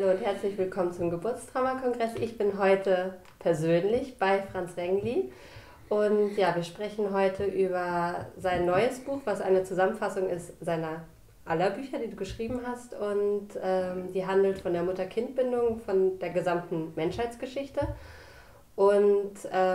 Hallo und herzlich willkommen zum Geburtstrauma-Kongress. Ich bin heute persönlich bei Franz Wengli und ja, wir sprechen heute über sein neues Buch, was eine Zusammenfassung ist seiner aller Bücher, die du geschrieben hast, und die handelt von der Mutter-Kind-Bindung, von der gesamten Menschheitsgeschichte. Und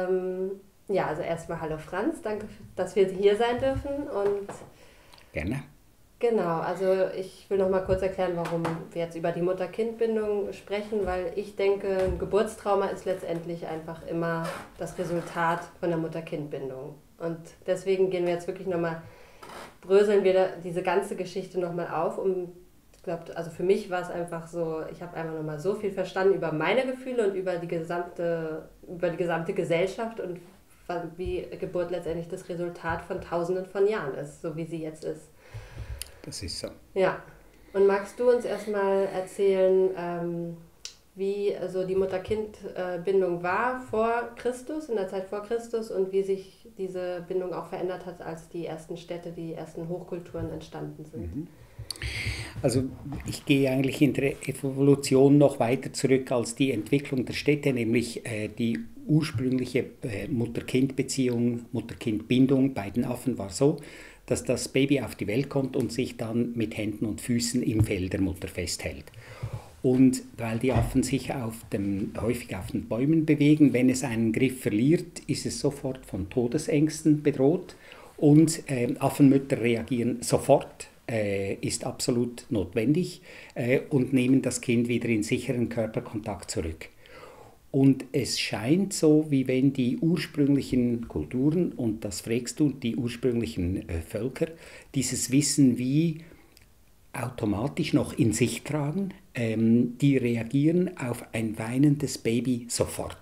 ja, also erstmal hallo Franz, danke, dass wir hier sein dürfen. Und gerne. genau, also ich will noch mal kurz erklären, warum wir jetzt über die Mutter-Kind-Bindung sprechen, weil ich denke, ein Geburtstrauma ist letztendlich einfach immer das Resultat von der Mutter-Kind-Bindung. Und deswegen gehen wir jetzt wirklich noch mal, bröseln wir diese ganze Geschichte noch mal auf, ich glaube, also für mich war es einfach so, ich habe einfach noch mal so viel verstanden über meine Gefühle und über die gesamte Gesellschaft und wie Geburt letztendlich das Resultat von Tausenden von Jahren ist, so wie sie jetzt ist. Das ist so. Ja, und magst du uns erstmal erzählen, wie so die Mutter-Kind-Bindung war vor Christus, in der Zeit vor Christus, und wie sich diese Bindung auch verändert hat, als die ersten Städte, die ersten Hochkulturen entstanden sind? Also ich gehe eigentlich in der Evolution noch weiter zurück als die Entwicklung der Städte, nämlich die ursprüngliche Mutter-Kind-Beziehung, Mutter-Kind-Bindung bei den Affen war so, dass das Baby auf die Welt kommt und sich dann mit Händen und Füßen im Fell der Mutter festhält. Und weil die Affen sich häufig auf den Bäumen bewegen, wenn es einen Griff verliert, ist es sofort von Todesängsten bedroht. Und Affenmütter reagieren sofort, ist absolut notwendig, und nehmen das Kind wieder in sicheren Körperkontakt zurück. Und es scheint so, wie wenn die ursprünglichen Kulturen, und das fragst du, die ursprünglichen Völker, dieses Wissen wie automatisch noch in sich tragen, die reagieren auf ein weinendes Baby sofort.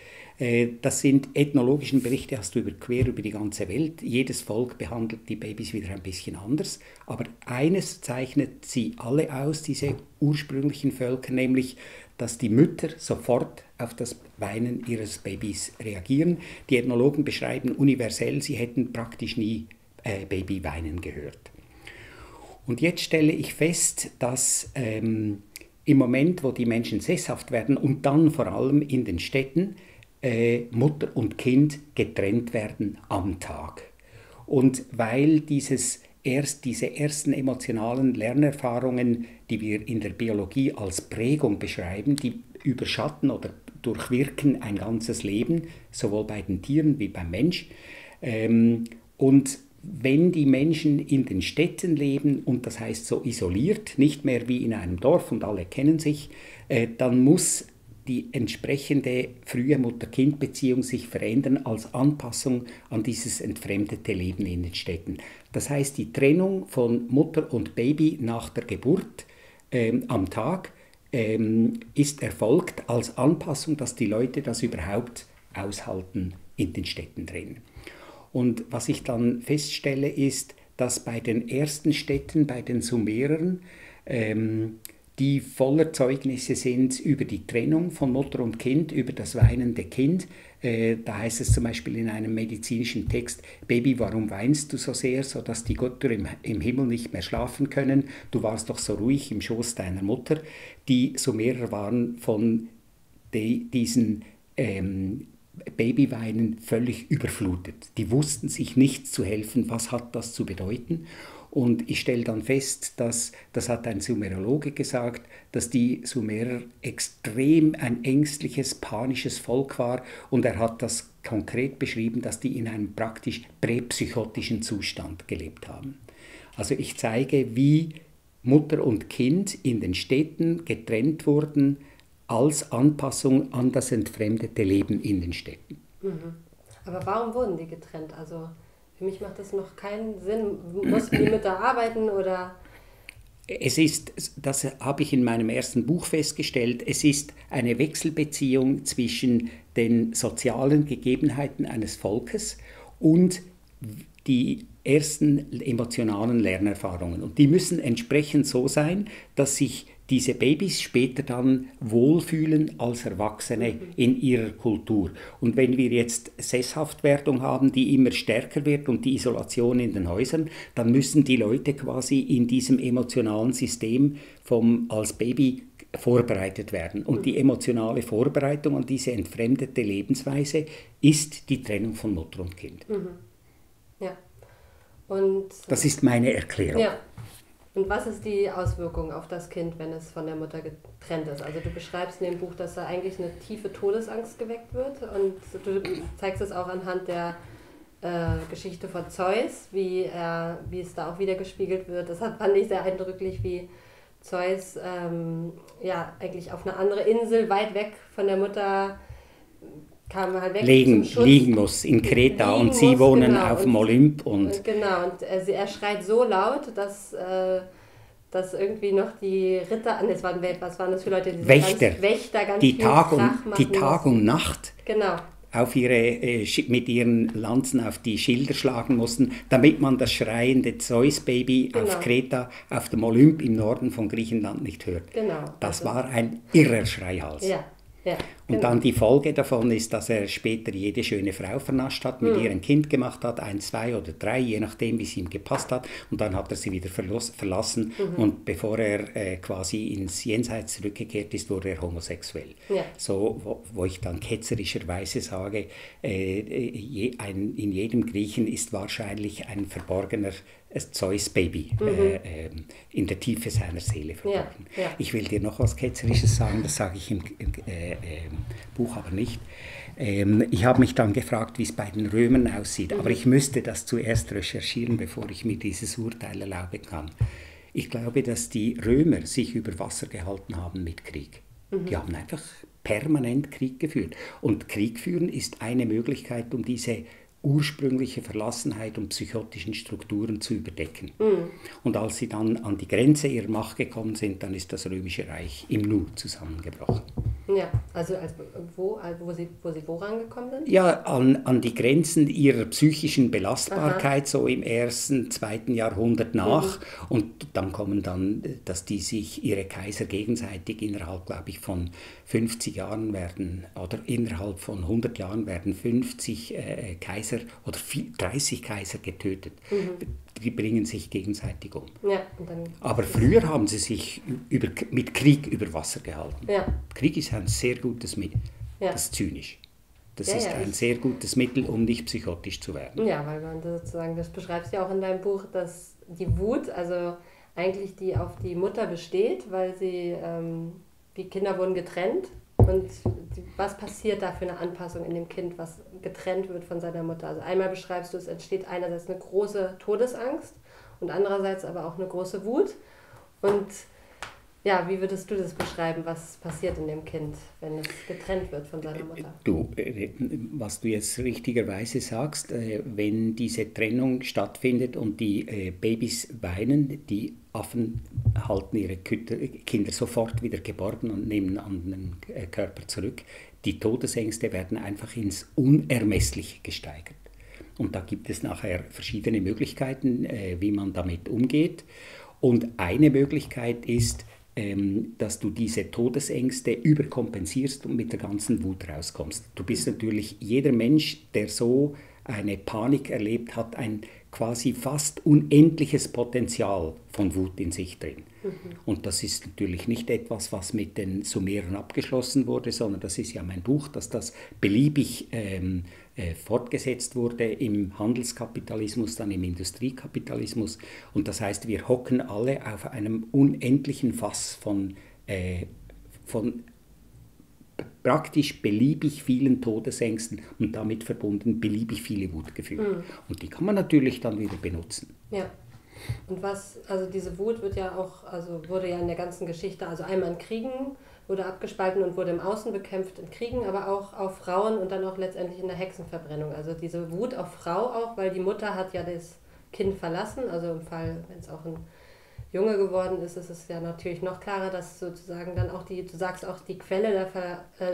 Das sind ethnologische Berichte, hast du quer über die ganze Welt. Jedes Volk behandelt die Babys wieder ein bisschen anders. Aber eines zeichnet sie alle aus, diese ursprünglichen Völker, nämlich, dass die Mütter sofort auf das Weinen ihres Babys reagieren. Die Ethnologen beschreiben universell, sie hätten praktisch nie Baby weinen gehört. Und jetzt stelle ich fest, dass im Moment, wo die Menschen sesshaft werden und dann vor allem in den Städten, Mutter und Kind getrennt werden am Tag. Und weil diese ersten emotionalen Lernerfahrungen, die wir in der Biologie als Prägung beschreiben, die überschatten oder durchwirken ein ganzes Leben, sowohl bei den Tieren wie beim Mensch. Und wenn die Menschen in den Städten leben, und das heißt so isoliert, nicht mehr wie in einem Dorf und alle kennen sich, dann muss die entsprechende frühe Mutter-Kind-Beziehung sich verändern als Anpassung an dieses entfremdete Leben in den Städten. Das heißt, die Trennung von Mutter und Baby nach der Geburt am Tag ist erfolgt als Anpassung, dass die Leute das überhaupt aushalten in den Städten drin. Und was ich dann feststelle, ist, dass bei den ersten Städten, bei den Sumerern, die voller Zeugnisse sind über die Trennung von Mutter und Kind, über das weinende Kind. Da heißt es zum Beispiel in einem medizinischen Text: Baby, warum weinst du so sehr, sodass die Götter im Himmel nicht mehr schlafen können? Du warst doch so ruhig im Schoß deiner Mutter. Die Sumerer waren von diesen Babyweinen völlig überflutet. Die wussten sich nicht zu helfen, was hat das zu bedeuten. Und ich stelle dann fest, das hat ein Sumerologe gesagt, dass die Sumerer extrem ein ängstliches, panisches Volk war, und er hat das konkret beschrieben, dass die in einem praktisch präpsychotischen Zustand gelebt haben. Also ich zeige, wie Mutter und Kind in den Städten getrennt wurden als Anpassung an das entfremdete Leben in den Städten. Mhm. Aber warum wurden die getrennt? Also für mich macht das noch keinen Sinn. Mussten die Mütter arbeiten oder? Es ist, das habe ich in meinem ersten Buch festgestellt, es ist eine Wechselbeziehung zwischen den sozialen Gegebenheiten eines Volkes und die ersten emotionalen Lernerfahrungen. Und die müssen entsprechend so sein, dass sich diese Babys später dann wohlfühlen als Erwachsene in ihrer Kultur. Und wenn wir jetzt Sesshaftwerdung haben, die immer stärker wird und die Isolation in den Häusern, dann müssen die Leute quasi in diesem emotionalen System als Baby vorbereitet werden. Und die emotionale Vorbereitung an diese entfremdete Lebensweise ist die Trennung von Mutter und Kind. Ja. Und das ist meine Erklärung. Ja. Und was ist die Auswirkung auf das Kind, wenn es von der Mutter getrennt ist? Also du beschreibst in dem Buch, dass da eigentlich eine tiefe Todesangst geweckt wird und du zeigst es auch anhand der Geschichte von Zeus, wie es da auch wieder gespiegelt wird. Das fand ich sehr eindrücklich, wie Zeus eigentlich auf eine andere Insel, weit weg von der Mutter, kam halt weg liegen muss in Kreta und sie wohnen auf dem Olymp. Genau, und er schreit so laut, dass irgendwie noch die Ritter, was waren das für Leute? Diese Wächter ganz die viel Krach machen die Tag und Nacht genau. Mit ihren Lanzen auf die Schilder schlagen mussten, damit man das schreiende Zeus-Baby auf Kreta, auf dem Olymp im Norden von Griechenland nicht hört. Genau. Das war ein irrer Schreihals. Ja. Ja, und dann die Folge davon ist, dass er später jede schöne Frau vernascht hat, mit ihr ein Kind gemacht hat, 1, 2 oder 3, je nachdem, wie es ihm gepasst hat. Und dann hat er sie wieder verlassen und bevor er quasi ins Jenseits zurückgekehrt ist, wurde er homosexuell. Ja. So, wo ich dann ketzerischerweise sage, in jedem Griechen ist wahrscheinlich ein verborgener Zeus-Baby in der Tiefe seiner Seele verborgen. Ja, ja. Ich will dir noch was Ketzerisches sagen, das sage ich im Buch aber nicht. Ich habe mich dann gefragt, wie es bei den Römern aussieht, aber ich müsste das zuerst recherchieren, bevor ich mir dieses Urteil erlauben kann. Ich glaube, dass die Römer sich über Wasser gehalten haben mit Krieg. Die haben einfach permanent Krieg geführt. Und Krieg führen ist eine Möglichkeit, um diese ursprüngliche Verlassenheit und psychotischen Strukturen zu überdecken. Und als sie dann an die Grenze ihrer Macht gekommen sind, dann ist das Römische Reich im Nu zusammengebrochen. Ja, also wo sie woran gekommen sind? Ja, an die Grenzen ihrer psychischen Belastbarkeit, so im 1., 2. Jahrhundert nach. Und dann kommen dass die sich ihre Kaiser gegenseitig innerhalb, glaube ich, von 50 Jahren oder innerhalb von 100 Jahren werden 50 Kaiser oder 30 Kaiser getötet. Die bringen sich gegenseitig um. Ja, aber früher haben sie sich mit Krieg über Wasser gehalten. Ja. Krieg ist ein sehr gutes Mittel. Ja. Das ist zynisch. Das ist ein sehr gutes Mittel, um nicht psychotisch zu werden. Ja, weil man sozusagen, das beschreibst du ja auch in deinem Buch, dass die Wut, also eigentlich die auf die Mutter besteht, weil die Kinder wurden getrennt. Und was passiert da für eine Anpassung in dem Kind, was getrennt wird von seiner Mutter? Also einmal beschreibst du, es entsteht einerseits eine große Todesangst und andererseits aber auch eine große Wut. Und ja, wie würdest du das beschreiben, was passiert in dem Kind, wenn es getrennt wird von seiner Mutter? Was du jetzt richtigerweise sagst, wenn diese Trennung stattfindet und die Babys weinen, die Affen halten ihre Kinder sofort wieder geborgen und nehmen an den Körper zurück. Die Todesängste werden einfach ins Unermessliche gesteigert. Und da gibt es nachher verschiedene Möglichkeiten, wie man damit umgeht. Und eine Möglichkeit ist, dass du diese Todesängste überkompensierst und mit der ganzen Wut rauskommst. Du bist natürlich, jeder Mensch, der so eine Panik erlebt hat, ein quasi fast unendliches Potenzial von Wut in sich drin. Und das ist natürlich nicht etwas, was mit den Sumeren abgeschlossen wurde, sondern das ist ja mein Buch, dass das beliebig fortgesetzt wurde im Handelskapitalismus, dann im Industriekapitalismus. Und das heißt, wir hocken alle auf einem unendlichen Fass von praktisch beliebig vielen Todesängsten und damit verbunden beliebig viele Wutgefühle. Und die kann man natürlich dann wieder benutzen. Ja. Und diese Wut wurde ja in der ganzen Geschichte, also einmal in Kriegen, wurde abgespalten und wurde im Außen bekämpft in Kriegen, aber auch auf Frauen und dann auch letztendlich in der Hexenverbrennung. Also diese Wut auf Frau auch, weil die Mutter hat ja das Kind verlassen, also im Fall, wenn es auch ein Junge geworden ist, ist es ja natürlich noch klarer, dass sozusagen dann auch du sagst auch, die Quelle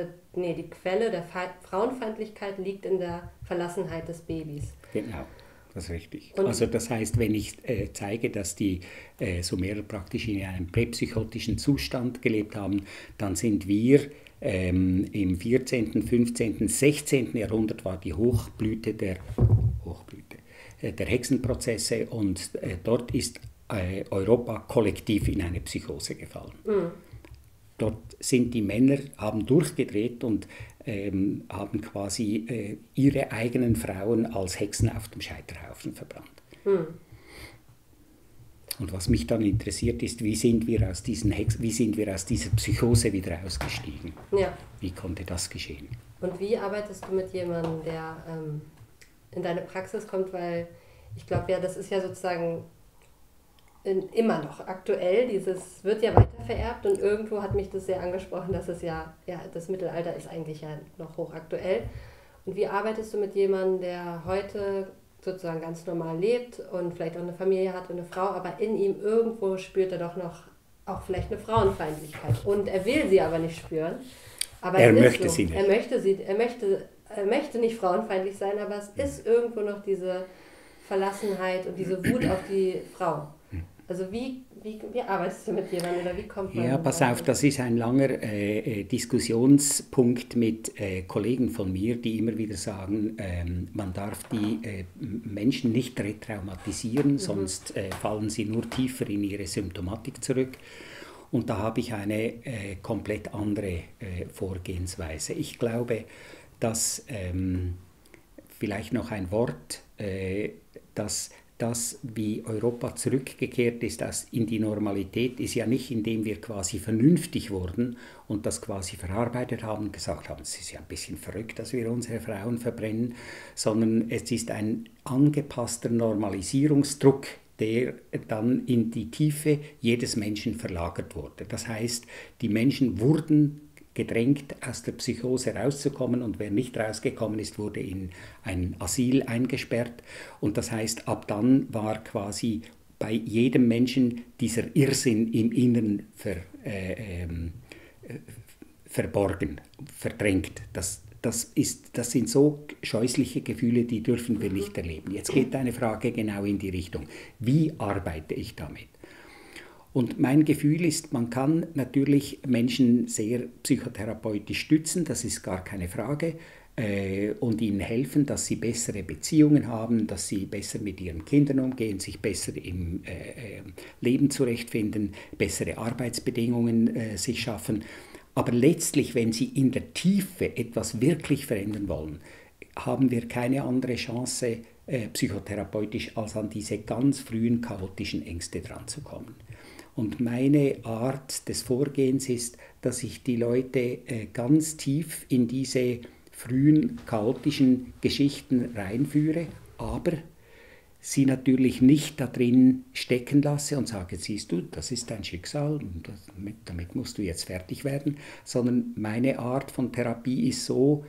der Frauenfeindlichkeit liegt in der Verlassenheit des Babys. Genau. das ist richtig. Und also das heißt, wenn ich zeige, dass die Sumerer praktisch in einem präpsychotischen Zustand gelebt haben, dann sind wir im 14., 15., 16. Jahrhundert war die Hochblüte der Hexenprozesse und dort ist Europa kollektiv in eine Psychose gefallen. Mhm. Dort sind die Männer, haben durchgedreht und haben quasi ihre eigenen Frauen als Hexen auf dem Scheiterhaufen verbrannt. Mhm. Und was mich dann interessiert ist, wie sind wir aus dieser Psychose wieder ausgestiegen? Ja. Wie konnte das geschehen? Und wie arbeitest du mit jemandem, der in deine Praxis kommt? Weil ich glaube ja, das ist ja sozusagen immer noch aktuell, dieses wird ja weiter vererbt und irgendwo hat mich das sehr angesprochen, dass es ja, das Mittelalter ist eigentlich ja noch hochaktuell. Und wie arbeitest du mit jemandem, der heute sozusagen ganz normal lebt und vielleicht auch eine Familie hat und eine Frau, aber in ihm irgendwo spürt er doch noch auch vielleicht eine Frauenfeindlichkeit und er will sie aber nicht spüren. Aber er möchte sie nicht. Er möchte nicht frauenfeindlich sein, aber es ist irgendwo noch diese Verlassenheit und diese Wut auf die Frau. Also wie arbeitest du mit jemandem oder wie kommt man? Ja, pass auf, das ist ein langer Diskussionspunkt mit Kollegen von mir, die immer wieder sagen, man darf die Menschen nicht retraumatisieren, sonst fallen sie nur tiefer in ihre Symptomatik zurück. Und da habe ich eine komplett andere Vorgehensweise. Ich glaube, dass vielleicht noch ein Wort, dass das, wie Europa zurückgekehrt ist in die Normalität, ist ja nicht, indem wir quasi vernünftig wurden und das quasi verarbeitet haben und gesagt haben, es ist ja ein bisschen verrückt, dass wir unsere Frauen verbrennen, sondern es ist ein angepasster Normalisierungsdruck, der dann in die Tiefe jedes Menschen verlagert wurde. Das heißt, die Menschen wurden gedrängt, aus der Psychose rauszukommen und wer nicht rausgekommen ist, wurde in ein Asyl eingesperrt und das heißt, ab dann war quasi bei jedem Menschen dieser Irrsinn im Inneren verborgen, verdrängt. Das sind so scheußliche Gefühle, die dürfen wir nicht erleben. Jetzt geht deine Frage genau in die Richtung, wie arbeite ich damit? Und mein Gefühl ist, man kann natürlich Menschen sehr psychotherapeutisch stützen, das ist gar keine Frage, und ihnen helfen, dass sie bessere Beziehungen haben, dass sie besser mit ihren Kindern umgehen, sich besser im Leben zurechtfinden, bessere Arbeitsbedingungen sich schaffen. Aber letztlich, wenn sie in der Tiefe etwas wirklich verändern wollen, haben wir keine andere Chance psychotherapeutisch, als an diese ganz frühen chaotischen Ängste dranzukommen. Und meine Art des Vorgehens ist, dass ich die Leute ganz tief in diese frühen chaotischen Geschichten reinführe, aber sie natürlich nicht da drin stecken lasse und sage, siehst du, das ist dein Schicksal und damit musst du jetzt fertig werden, sondern meine Art von Therapie ist so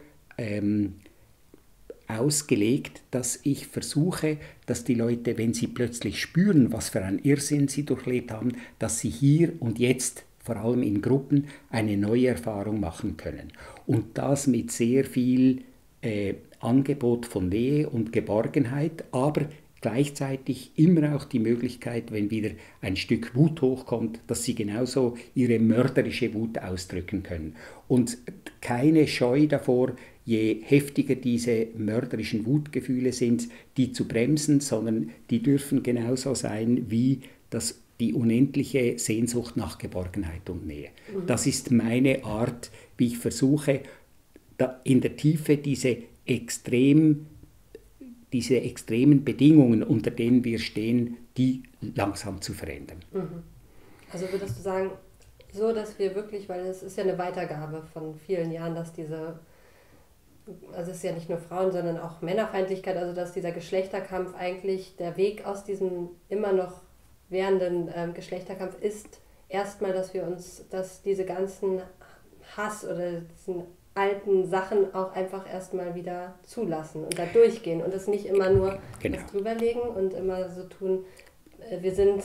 ausgelegt, dass ich versuche, dass die Leute, wenn sie plötzlich spüren, was für ein Irrsinn sie durchlebt haben, dass sie hier und jetzt, vor allem in Gruppen, eine neue Erfahrung machen können. Und das mit sehr viel Angebot von Nähe und Geborgenheit, aber gleichzeitig immer auch die Möglichkeit, wenn wieder ein Stück Wut hochkommt, dass sie genauso ihre mörderische Wut ausdrücken können. Und keine Scheu davor, je heftiger diese mörderischen Wutgefühle sind, die zu bremsen, sondern die dürfen genauso sein wie die unendliche Sehnsucht nach Geborgenheit und Nähe. Das ist meine Art, wie ich versuche, in der Tiefe diese extremen Bedingungen, unter denen wir stehen, die langsam zu verändern. Also würdest du sagen, so dass wir wirklich, weil es ist ja eine Weitergabe von vielen Jahren, dass also es ist ja nicht nur Frauen, sondern auch Männerfeindlichkeit, also dass dieser Geschlechterkampf eigentlich der Weg aus diesem immer noch währenden Geschlechterkampf ist, erstmal, dass diese ganzen Hass oder diesen alten Sachen auch einfach erstmal wieder zulassen und da durchgehen und es nicht immer nur was drüberlegen und immer so tun, wir sind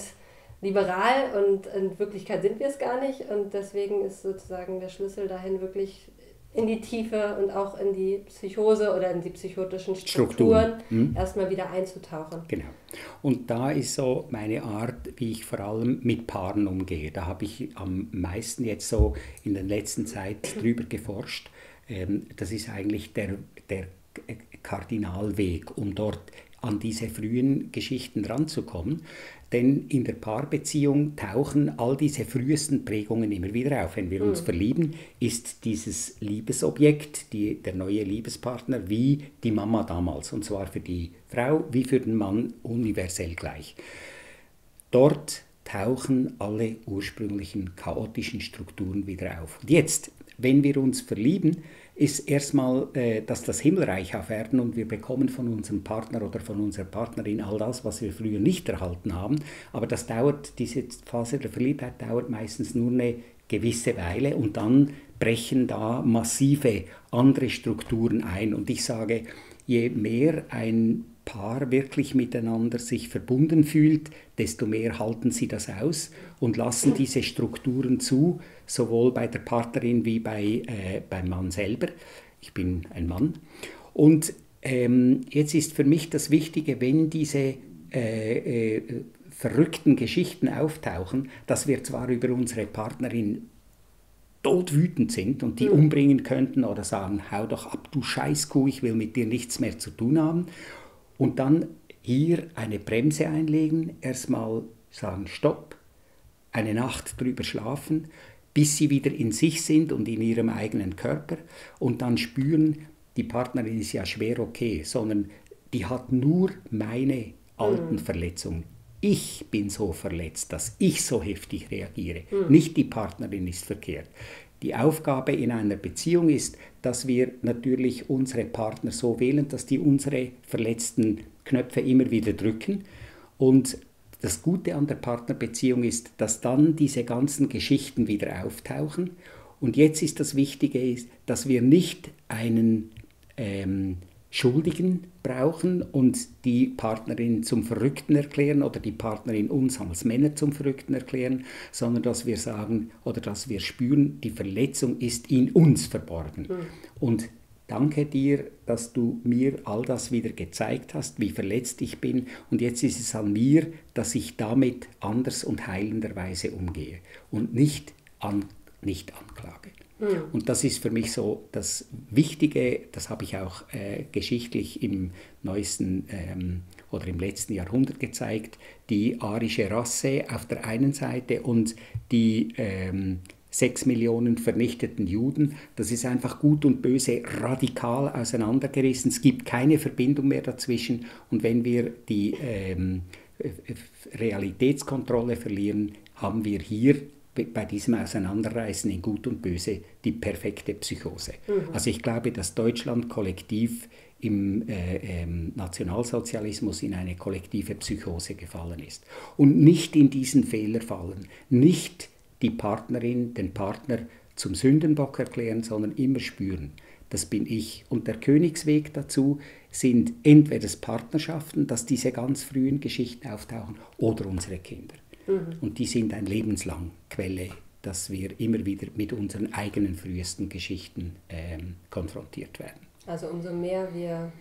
liberal und in Wirklichkeit sind wir es gar nicht und deswegen ist sozusagen der Schlüssel dahin wirklich in die Tiefe und auch in die Psychose oder in die psychotischen Strukturen erstmal wieder einzutauchen. Genau. Und da ist so meine Art, wie ich vor allem mit Paaren umgehe. Da habe ich am meisten jetzt so in der letzten Zeit drüber geforscht. Das ist eigentlich der Kardinalweg, um dort an diese frühen Geschichten ranzukommen. Denn in der Paarbeziehung tauchen all diese frühesten Prägungen immer wieder auf. Wenn wir uns verlieben, ist dieses Liebesobjekt, der neue Liebespartner, wie die Mama damals. Und zwar für die Frau wie für den Mann universell gleich. Dort tauchen alle ursprünglichen chaotischen Strukturen wieder auf. Und jetzt, wenn wir uns verlieben, ist erstmal das Himmelreich auf Erden und wir bekommen von unserem Partner oder von unserer Partnerin all das, was wir früher nicht erhalten haben. Aber diese Phase der Verliebtheit dauert meistens nur eine gewisse Weile und dann brechen da massive andere Strukturen ein. Und ich sage, je mehr ein Paar wirklich miteinander sich verbunden fühlt, desto mehr halten sie das aus und lassen diese Strukturen zu, sowohl bei der Partnerin wie beim Mann selber. Ich bin ein Mann. Und jetzt ist für mich das Wichtige, wenn diese verrückten Geschichten auftauchen, dass wir zwar über unsere Partnerin todwütend sind und die umbringen könnten oder sagen, hau doch ab, du Scheißkuh, ich will mit dir nichts mehr zu tun haben. Und dann hier eine Bremse einlegen, erstmal sagen Stopp, eine Nacht drüber schlafen, bis sie wieder in sich sind und in ihrem eigenen Körper und dann spüren, die Partnerin ist ja schwer okay, sondern die hat nur meine alten Verletzungen. Ich bin so verletzt, dass ich so heftig reagiere. Nicht die Partnerin ist verkehrt. Die Aufgabe in einer Beziehung ist, dass wir natürlich unsere Partner so wählen, dass die unsere verletzten Knöpfe immer wieder drücken. Und das Gute an der Partnerbeziehung ist, dass dann diese ganzen Geschichten wieder auftauchen. Und jetzt ist das Wichtige, dass wir nicht einen Schuldigen brauchen und die Partnerin zum Verrückten erklären oder die Partnerin uns als Männer zum Verrückten erklären, sondern dass wir sagen oder dass wir spüren, die Verletzung ist in uns verborgen. Und danke dir, dass du mir all das wieder gezeigt hast, wie verletzt ich bin. Und jetzt ist es an mir, dass ich damit anders und heilenderweise umgehe und nicht anklage. Und das ist für mich so das Wichtige, das habe ich auch geschichtlich im neuesten oder im letzten Jahrhundert gezeigt, die arische Rasse auf der einen Seite und die 6 Millionen vernichteten Juden, das ist einfach Gut und Böse radikal auseinandergerissen. Es gibt keine Verbindung mehr dazwischen und wenn wir die Realitätskontrolle verlieren, haben wir hier bei diesem Auseinanderreißen in Gut und Böse die perfekte Psychose. Also ich glaube, dass Deutschland kollektiv im Nationalsozialismus in eine kollektive Psychose gefallen ist. Und nicht in diesen Fehler fallen, nicht die Partnerin, den Partner zum Sündenbock erklären, sondern immer spüren, das bin ich. Und der Königsweg dazu sind entweder Partnerschaften, dass diese ganz frühen Geschichten auftauchen, oder unsere Kinder. Und die sind ein lebenslang Quelle, dass wir immer wieder mit unseren eigenen frühesten Geschichten konfrontiert werden. Also umso mehr wir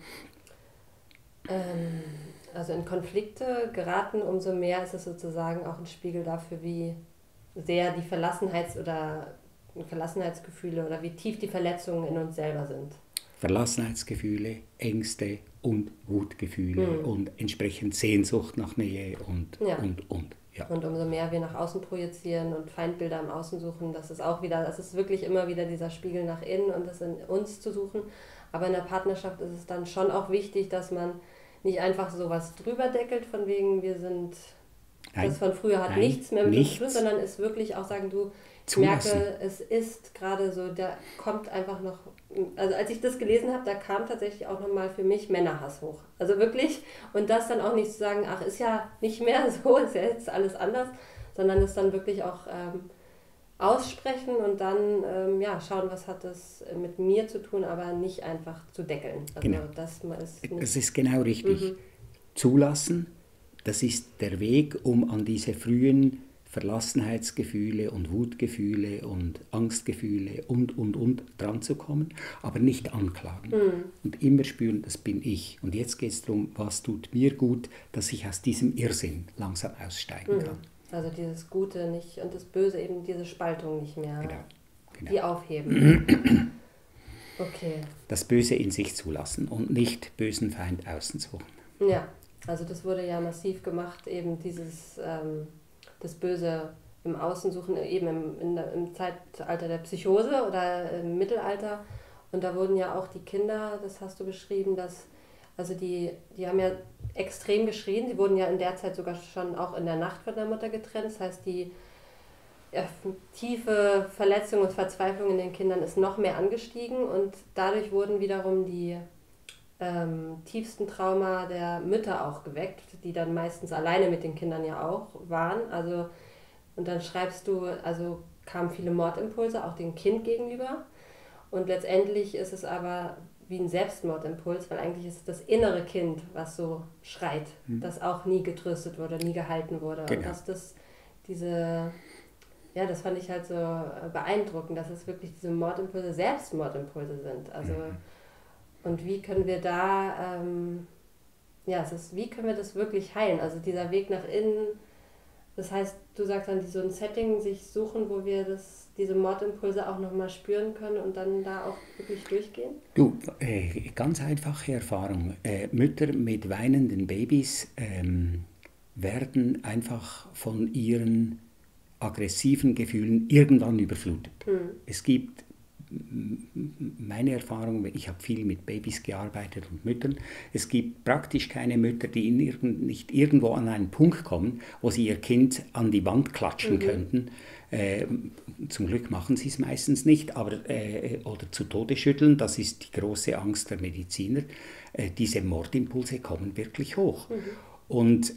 also in Konflikte geraten, umso mehr ist es sozusagen auch ein Spiegel dafür, wie sehr die Verlassenheitsgefühle oder wie tief die Verletzungen in uns selber sind. Verlassenheitsgefühle, Ängste und Wutgefühle und entsprechend Sehnsucht nach Nähe und. Ja. Und umso mehr wir nach außen projizieren und Feindbilder im Außen suchen, das ist wirklich immer wieder dieser Spiegel nach innen und das in uns zu suchen. Aber in der Partnerschaft ist es dann schon auch wichtig, dass man nicht einfach sowas drüber deckelt, von wegen wir sind, das von früher hat nichts mehr mit uns zu tun, sondern es wirklich auch sagen, ich merke, es ist gerade so, da kommt einfach noch, also als ich das gelesen habe, da kam tatsächlich auch nochmal für mich Männerhass hoch. Also wirklich, und das dann auch nicht zu sagen, ach, ist ja nicht mehr so, ist ja jetzt alles anders, sondern es dann wirklich auch aussprechen und dann schauen, was hat das mit mir zu tun, aber nicht einfach zu deckeln. Also genau. Das ist genau richtig. Zulassen, das ist der Weg, um an diese frühen Verlassenheitsgefühle und Wutgefühle und Angstgefühle und dran zu kommen, aber nicht anklagen. Und immer spüren, das bin ich. Und jetzt geht es darum, was tut mir gut, dass ich aus diesem Irrsinn langsam aussteigen kann. Also dieses Gute nicht und das Böse, eben diese Spaltung nicht mehr, Genau. die aufheben. Okay. Das Böse in sich zulassen und nicht bösen Feind außen suchen. Ja, also das wurde ja massiv gemacht, eben dieses das Böse im Außen suchen, eben im Zeitalter der Psychose oder im Mittelalter. Und da wurden ja auch die Kinder, das hast du beschrieben, also die haben ja extrem geschrien. Sie wurden ja in der Zeit sogar schon auch in der Nacht von der Mutter getrennt. Das heißt, die tiefe Verletzung und Verzweiflung in den Kindern ist noch mehr angestiegen. Und dadurch wurden wiederum die tiefsten Trauma der Mütter auch geweckt, die dann meistens alleine mit den Kindern ja auch waren. Also, und dann schreibst du, also kamen viele Mordimpulse auch dem Kind gegenüber. Und letztendlich ist es aber wie ein Selbstmordimpuls, weil eigentlich ist es das innere Kind, was so schreit, das auch nie getröstet wurde, nie gehalten wurde. Genau. Und das fand ich halt so beeindruckend, dass es wirklich diese Mordimpulse Selbstmordimpulse sind. Also und wie können wir da, wie können wir das wirklich heilen? Also dieser Weg nach innen, das heißt, du sagst dann, so ein Setting sich suchen, wo wir diese Mordimpulse auch nochmal spüren können und dann da auch wirklich durchgehen? Du, ganz einfache Erfahrung. Mütter mit weinenden Babys werden einfach von ihren aggressiven Gefühlen irgendwann überflutet. Es gibt meine Erfahrung, ich habe viel mit Babys gearbeitet und Müttern, es gibt praktisch keine Mütter, die nicht irgendwo an einen Punkt kommen, wo sie ihr Kind an die Wand klatschen könnten. Zum Glück machen sie es meistens nicht, aber, oder zu Tode schütteln, das ist die große Angst der Mediziner. Diese Mordimpulse kommen wirklich hoch. Und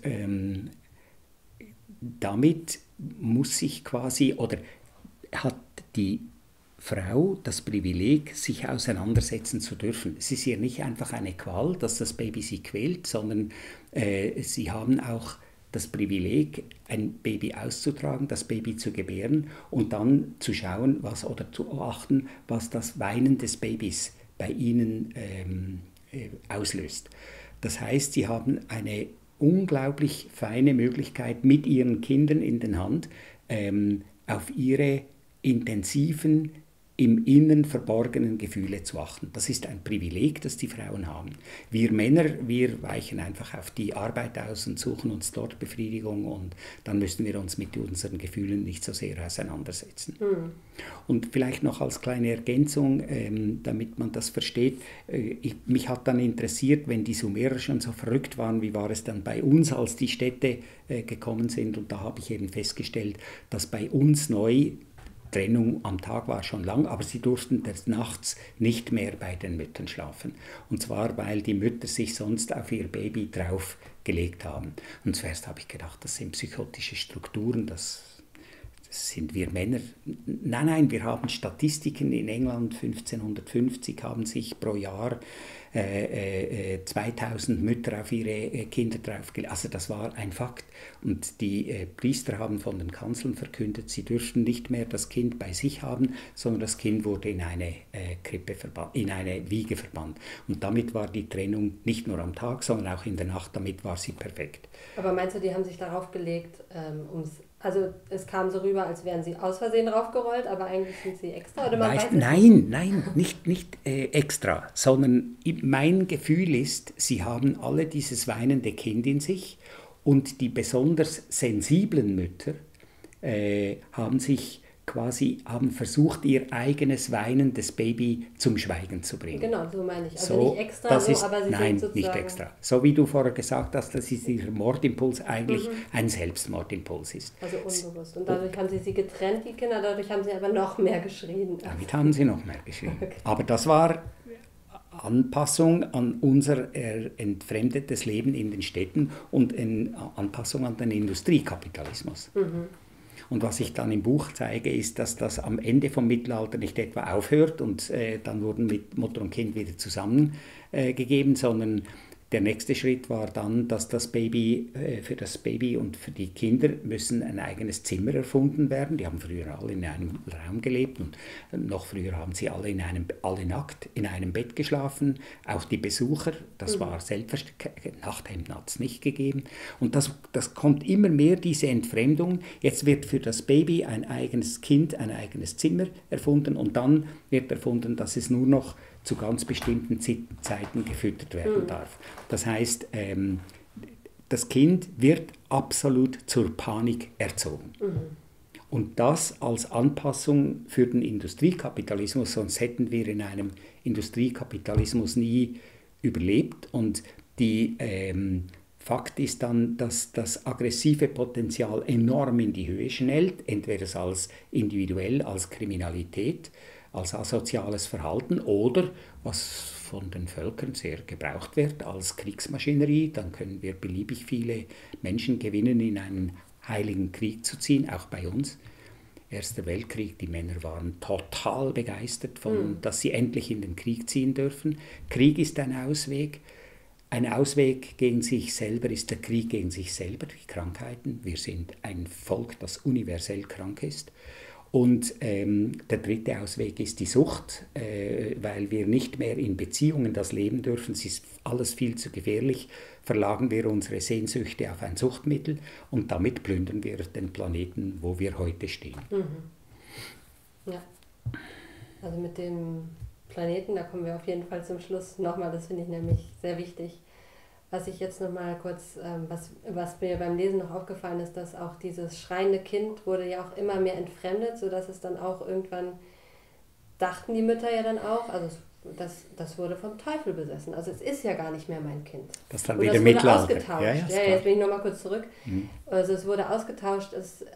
damit muss sich quasi, oder hat die Frau das Privileg, sich auseinandersetzen zu dürfen. Es ist ihr nicht einfach eine Qual, dass das Baby sie quält, sondern sie haben auch das Privileg, ein Baby auszutragen, das Baby zu gebären und dann zu schauen, oder zu achten, was das Weinen des Babys bei ihnen auslöst. Das heißt, sie haben eine unglaublich feine Möglichkeit, mit ihren Kindern in der Hand auf ihre intensiven, im Inneren verborgenen Gefühle zu achten. Das ist ein Privileg, das die Frauen haben. Wir Männer, wir weichen einfach auf die Arbeit aus und suchen uns dort Befriedigung und dann müssen wir uns mit unseren Gefühlen nicht so sehr auseinandersetzen. Und vielleicht noch als kleine Ergänzung, damit man das versteht, mich hat dann interessiert, wenn die Sumerer schon so verrückt waren, wie war es dann bei uns, als die Städte gekommen sind, und da habe ich eben festgestellt, dass bei uns neu Trennung am Tag war schon lang, aber sie durften des Nachts nicht mehr bei den Müttern schlafen. Und zwar, weil die Mütter sich sonst auf ihr Baby draufgelegt haben. Und zuerst habe ich gedacht, das sind psychotische Strukturen, das sind wir Männer. Nein, wir haben Statistiken in England, 1550 haben sich pro Jahr 2000 Mütter auf ihre Kinder draufgelegt. Also das war ein Fakt. Und die Priester haben von den Kanzeln verkündet, sie dürften nicht mehr das Kind bei sich haben, sondern das Kind wurde in eine in eine Wiege verbannt. Und damit war die Trennung nicht nur am Tag, sondern auch in der Nacht, damit war sie perfekt. Aber meinst du, die haben sich darauf gelegt, also es kam so rüber, als wären sie aus Versehen draufgerollt, aber eigentlich sind sie extra? Oder Nein, nicht extra, sondern mein Gefühl ist, sie haben alle dieses weinende Kind in sich und die besonders sensiblen Mütter haben versucht, ihr eigenes weinendes Baby zum Schweigen zu bringen. Genau, so meine ich. Also nicht extra, aber sie nein, sind sozusagen... nicht extra. So wie du vorher gesagt hast, dass dieser Mordimpuls eigentlich ein Selbstmordimpuls ist. Also unbewusst. Und dadurch haben sie getrennt, die Kinder, dadurch haben sie aber noch mehr geschrien. Damit haben sie noch mehr geschrien. Okay. Aber das war Anpassung an unser entfremdetes Leben in den Städten und Anpassung an den Industriekapitalismus. Und was ich dann im Buch zeige, ist, dass das am Ende vom Mittelalter nicht etwa aufhört und dann wurden mit Mutter und Kind wieder zusammengegeben, sondern Der nächste Schritt war dann, dass für das Baby und für die Kinder müssen ein eigenes Zimmer erfunden werden. Die haben früher alle in einem Raum gelebt und noch früher haben sie alle nackt in einem Bett geschlafen. Auch die Besucher, das war selbstverständlich, Nachthemden hat es nicht gegeben. Und das kommt immer mehr, diese Entfremdung. Jetzt wird für das Baby ein eigenes Kind, ein eigenes Zimmer erfunden und dann wird erfunden, dass es nur noch zu ganz bestimmten Zeiten gefüttert werden darf. Das heißt, das Kind wird absolut zur Panik erzogen. Und das als Anpassung für den Industriekapitalismus, sonst hätten wir in einem Industriekapitalismus nie überlebt. Und Fakt ist dann, dass das aggressive Potenzial enorm in die Höhe schnellt, entweder als individuell, als Kriminalität, als asoziales Verhalten oder, was von den Völkern sehr gebraucht wird, als Kriegsmaschinerie. Dann können wir beliebig viele Menschen gewinnen, in einen heiligen Krieg zu ziehen, auch bei uns. Erster Weltkrieg, die Männer waren total begeistert, dass sie endlich in den Krieg ziehen dürfen. Krieg ist ein Ausweg. Ein Ausweg gegen sich selber ist der Krieg gegen sich selber, die Krankheiten. Wir sind ein Volk, das universell krank ist. Und der dritte Ausweg ist die Sucht, weil wir nicht mehr in Beziehungen das leben dürfen. Es ist alles viel zu gefährlich. Verlagern wir unsere Sehnsüchte auf ein Suchtmittel und damit plündern wir den Planeten, wo wir heute stehen. Ja, also mit dem Planeten, da kommen wir auf jeden Fall zum Schluss nochmal, das finde ich nämlich sehr wichtig. Was ich jetzt nochmal kurz, was mir beim Lesen noch aufgefallen ist, dass auch dieses schreiende Kind wurde ja auch immer mehr entfremdet, sodass es dann auch irgendwann, dachten die Mütter ja dann auch, also das wurde vom Teufel besessen. Also es ist ja gar nicht mehr mein Kind. Das dann wieder Mittelalter. Ausgetauscht. Ja, jetzt bin ich nochmal kurz zurück. Also es wurde ausgetauscht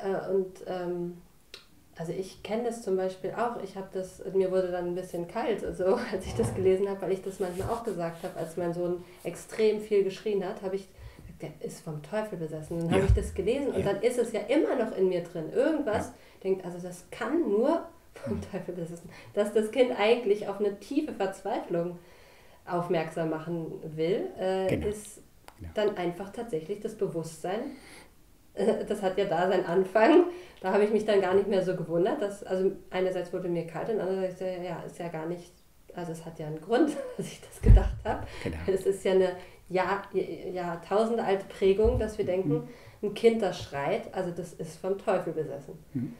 also ich kenne das zum Beispiel auch, mir wurde dann ein bisschen kalt, also, als ich das gelesen habe, weil ich das manchmal auch gesagt habe, als mein Sohn extrem viel geschrien hat, habe ich gesagt, der ist vom Teufel besessen. Dann habe ich das gelesen und dann ist es ja immer noch in mir drin. Irgendwas denkt, also das kann nur vom Teufel besessen. Dass das Kind eigentlich auf eine tiefe Verzweiflung aufmerksam machen will, ist dann einfach tatsächlich das Bewusstsein. Das hat ja da seinen Anfang. Da habe ich mich dann gar nicht mehr so gewundert. Also einerseits wurde mir kalt und andererseits ist ja gar nicht, also es hat ja einen Grund, dass ich das gedacht habe. Genau. Es ist ja eine Jahrtausende alte Prägung, dass wir denken, ein Kind, das schreit, also das ist vom Teufel besessen.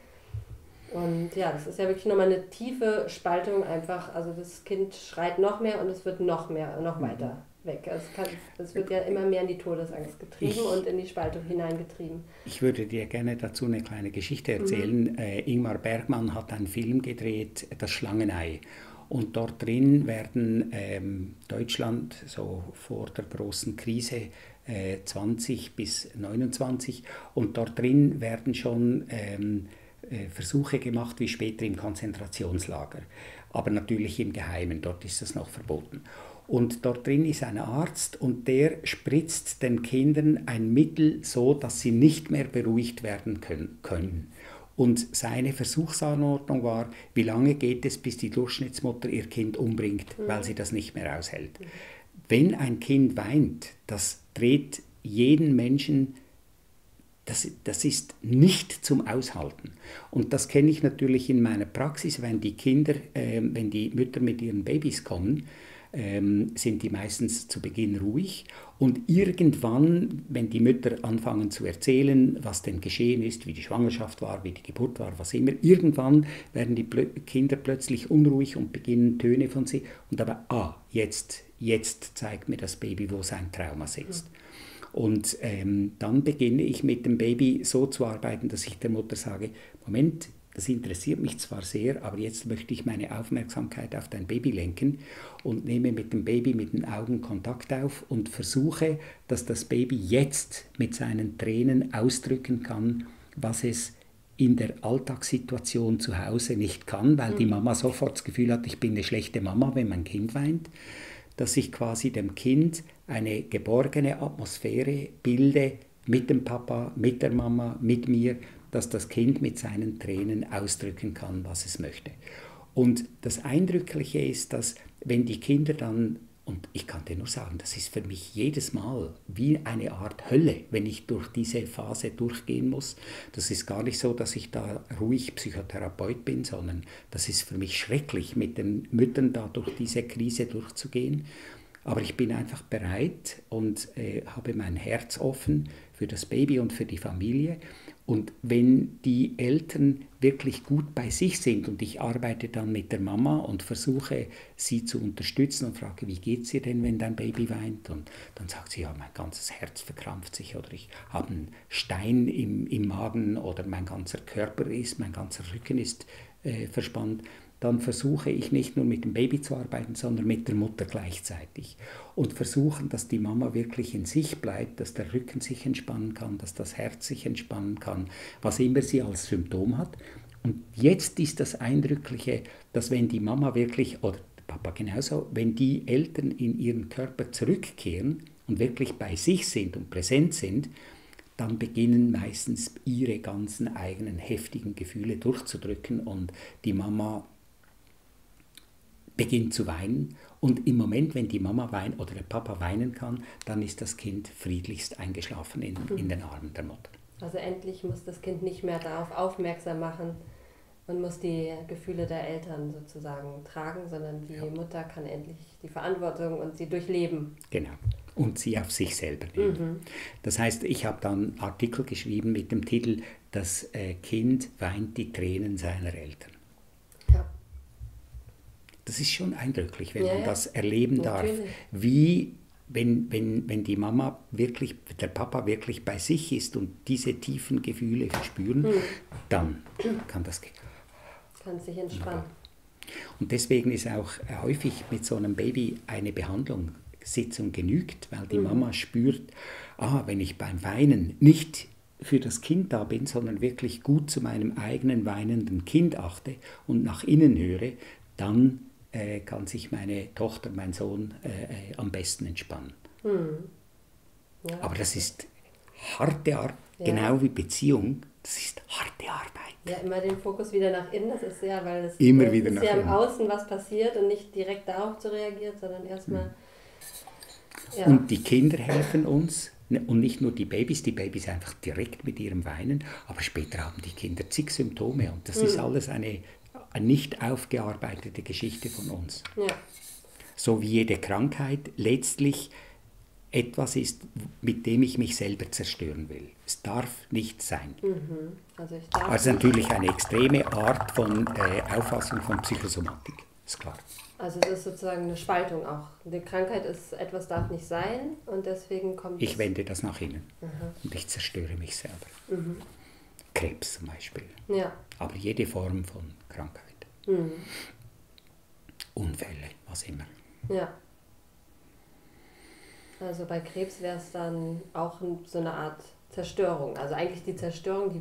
Und ja, das ist ja wirklich nochmal eine tiefe Spaltung einfach. Also das Kind schreit noch mehr und es wird noch weiter weg. Es wird ja immer mehr in die Todesangst getrieben und in die Spaltung hineingetrieben. Ich würde dir gerne dazu eine kleine Geschichte erzählen. Ingmar Bergman hat einen Film gedreht, Das Schlangenei. Und dort drin werden Deutschland, so vor der großen Krise 20 bis 29, und dort drin werden schon Versuche gemacht wie später im Konzentrationslager. Aber natürlich im Geheimen, dort ist das noch verboten. Und dort drin ist ein Arzt und der spritzt den Kindern ein Mittel so, dass sie nicht mehr beruhigt werden können. Und seine Versuchsanordnung war, wie lange geht es, bis die Durchschnittsmutter ihr Kind umbringt, weil sie das nicht mehr aushält. Wenn ein Kind weint, das dreht jeden Menschen, das ist nicht zum Aushalten. Und das kenne ich natürlich in meiner Praxis, wenn die Mütter mit ihren Babys kommen, sind die meistens zu Beginn ruhig und irgendwann, wenn die Mütter anfangen zu erzählen, was denn geschehen ist, wie die Schwangerschaft war, wie die Geburt war, was immer, irgendwann werden die Kinder plötzlich unruhig und beginnen Töne von sich und dabei, jetzt zeigt mir das Baby, wo sein Trauma sitzt. Und dann beginne ich mit dem Baby so zu arbeiten, dass ich der Mutter sage, Moment, das interessiert mich zwar sehr, aber jetzt möchte ich meine Aufmerksamkeit auf dein Baby lenken und nehme mit dem Baby mit den Augen Kontakt auf und versuche, dass das Baby jetzt mit seinen Tränen ausdrücken kann, was es in der Alltagssituation zu Hause nicht kann, weil die Mama sofort das Gefühl hat, ich bin eine schlechte Mama, wenn mein Kind weint, dass ich quasi dem Kind eine geborgene Atmosphäre bilde, mit dem Papa, mit der Mama, mit mir, dass das Kind mit seinen Tränen ausdrücken kann, was es möchte. Und das Eindrückliche ist, dass wenn die Kinder dann, Und ich kann dir nur sagen, das ist für mich jedes Mal wie eine Art Hölle, wenn ich durch diese Phase durchgehen muss. Das ist gar nicht so, dass ich da ruhig Psychotherapeut bin, sondern das ist für mich schrecklich, mit den Müttern da durch diese Krise durchzugehen. Aber ich bin einfach bereit und habe mein Herz offen für das Baby und für die Familie. Und wenn die Eltern wirklich gut bei sich sind und ich arbeite dann mit der Mama und versuche, sie zu unterstützen und frage, wie geht es ihr denn, wenn dein Baby weint? Und dann sagt sie, ja, mein ganzes Herz verkrampft sich oder ich habe einen Stein im Magen oder mein ganzer mein ganzer Rücken ist verspannt. Dann versuche ich nicht nur mit dem Baby zu arbeiten, sondern mit der Mutter gleichzeitig. Und versuchen, dass die Mama wirklich in sich bleibt, dass der Rücken sich entspannen kann, dass das Herz sich entspannen kann, was immer sie als Symptom hat. Und jetzt ist das Eindrückliche, dass wenn die Mama wirklich, oder der Papa genauso, wenn die Eltern in ihren Körper zurückkehren und wirklich bei sich sind und präsent sind, dann beginnen meistens ihre ganzen eigenen heftigen Gefühle durchzudrücken und die Mama beginnt zu weinen und im Moment, wenn die Mama weint oder der Papa weinen kann, dann ist das Kind friedlichst eingeschlafen in den Armen der Mutter. Also endlich muss das Kind nicht mehr darauf aufmerksam machen und muss die Gefühle der Eltern sozusagen tragen, sondern die Mutter kann endlich die Verantwortung und sie durchleben. Genau. Und sie auf sich selber nehmen. Das heißt, ich habe dann Artikel geschrieben mit dem Titel „Das Kind weint die Tränen seiner Eltern". Ja. Das ist schon eindrücklich, wenn man das erleben darf, Natürlich. wie wenn die Mama wirklich, der Papa wirklich bei sich ist und diese tiefen Gefühle verspüren, dann kann das gehen. Kann sich entspannen. Und deswegen ist auch häufig mit so einem Baby eine Behandlungssitzung genügt, weil die Mama spürt, wenn ich beim Weinen nicht für das Kind da bin, sondern wirklich gut zu meinem eigenen weinenden Kind achte und nach innen höre, dann kann sich meine Tochter, mein Sohn am besten entspannen. Ja. Aber das ist harte Arbeit, genau wie Beziehung, das ist harte Arbeit. Ja, immer den Fokus wieder nach innen, das ist ja, weil es Immer wieder ist nach ja im innen. Außen was passiert und nicht direkt darauf zu reagieren, sondern erstmal... Ja. Und die Kinder helfen uns und nicht nur die Babys einfach direkt mit ihrem Weinen, aber später haben die Kinder zig Symptome und das ist alles eine nicht aufgearbeitete Geschichte von uns. Ja. So wie jede Krankheit letztlich etwas ist, mit dem ich mich selber zerstören will. Es darf nicht sein. Also natürlich eine extreme Art von Auffassung von Psychosomatik, ist klar. Also es ist sozusagen eine Spaltung auch. Die Krankheit ist, etwas darf nicht sein und deswegen kommt Ich wende das nach innen und ich zerstöre mich selber. Krebs zum Beispiel. Ja. Aber jede Form von Krankheit. Unfälle, was immer. Ja. Also bei Krebs wäre es dann auch so eine Art Zerstörung. Also eigentlich die Zerstörung,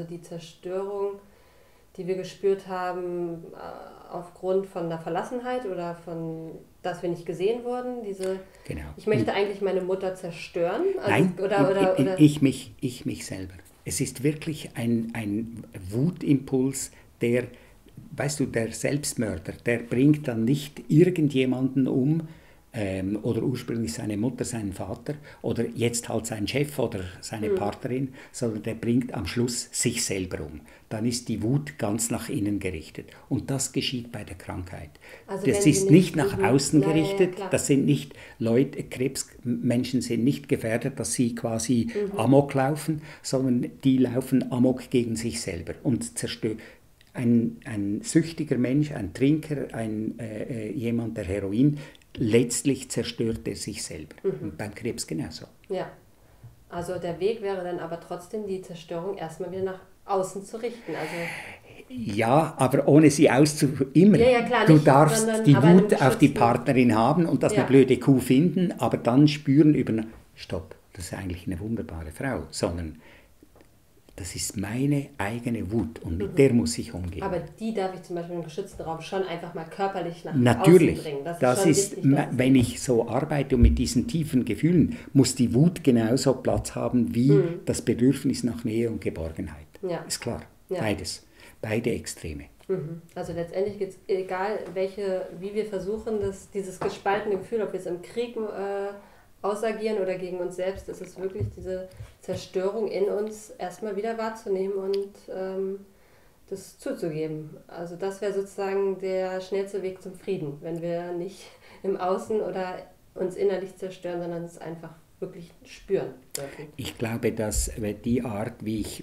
die wir gespürt haben aufgrund von der Verlassenheit oder von, dass wir nicht gesehen wurden. Genau. Ich möchte eigentlich meine Mutter zerstören. Also, Nein, oder ich mich selber. Es ist wirklich ein Wutimpuls, der, weißt du, der Selbstmörder, der bringt dann nicht irgendjemanden um, oder ursprünglich seine Mutter, seinen Vater oder jetzt halt seinen Chef oder seine Partnerin, sondern der bringt am Schluss sich selber um. Dann ist die Wut ganz nach innen gerichtet. Und das geschieht bei der Krankheit. Also das wenn ist sie nicht nach außen Ja, gerichtet. klar. Das sind nicht Leute, Krebsmenschen sind nicht gefährdet, dass sie quasi Amok laufen, sondern die laufen Amok gegen sich selber und zerstören. Ein süchtiger Mensch, ein Trinker, jemand, der Heroin, letztlich zerstört er sich selber. Und beim Krebs genauso. Ja. Also der Weg wäre dann aber trotzdem, die Zerstörung erstmal wieder nach außen zu richten. Also Ja, aber ohne sie immer. Ja, klar, Du nicht, darfst sondern die aber in einem Wut auf die geschützten- Partnerin haben und das eine blöde Kuh finden, aber dann spüren stopp, das ist eigentlich eine wunderbare Frau, sondern das ist meine eigene Wut und mit der muss ich umgehen. Aber die darf ich zum Beispiel im geschützten Raum schon einfach mal körperlich nach Natürlich, außen bringen. das schon ist, wichtig, dass wenn ich so arbeite und mit diesen tiefen Gefühlen, muss die Wut genauso Platz haben wie das Bedürfnis nach Nähe und Geborgenheit. Ja. Ist klar, Ja. beides. beide Extreme. Also letztendlich geht es, egal wie wir versuchen, dieses gespaltene Gefühl, ob wir es im Krieg ausagieren oder gegen uns selbst, ist es wirklich diese Zerstörung in uns erstmal wieder wahrzunehmen und das zuzugeben. Also das wäre sozusagen der schnellste Weg zum Frieden, wenn wir nicht im Außen oder uns innerlich zerstören, sondern es einfach wirklich spüren dürfen. Ich glaube, dass die Art, wie ich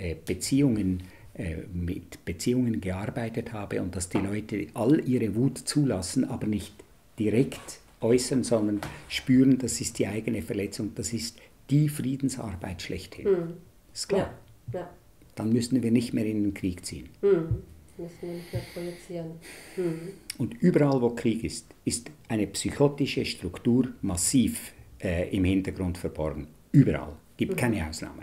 mit Beziehungen gearbeitet habe und dass die Leute all ihre Wut zulassen, aber nicht direkt äußern, sondern spüren, das ist die eigene Verletzung, das ist die Friedensarbeit schlechthin. Ist klar. Ja. Dann müssen wir nicht mehr in den Krieg ziehen. Müssen wir nicht mehr projizieren. Und überall, wo Krieg ist, ist eine psychotische Struktur massiv im Hintergrund verborgen. Überall. Gibt keine Ausnahme.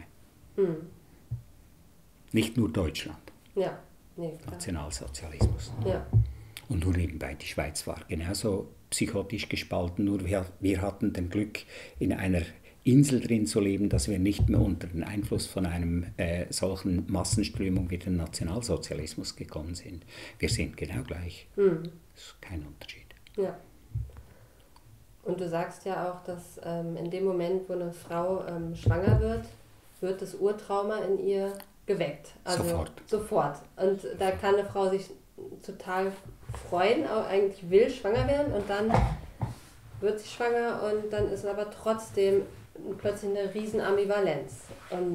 Nicht nur Deutschland. Ja. Nee, klar. Nationalsozialismus. Ja. Und nur nebenbei, die Schweiz war genauso psychotisch gespalten, nur wir hatten das Glück, in einer Insel drin zu leben, dass wir nicht mehr unter den Einfluss von einem solchen Massenströmung wie dem Nationalsozialismus gekommen sind. Wir sind genau gleich. Das ist kein Unterschied. Ja. Und du sagst ja auch, dass in dem Moment, wo eine Frau schwanger wird das Urtrauma in ihr geweckt. Also sofort. Und da kann eine Frau sich total freuen, auch eigentlich will schwanger werden und dann wird sie schwanger und dann ist aber trotzdem plötzlich eine riesen Ambivalenz. Und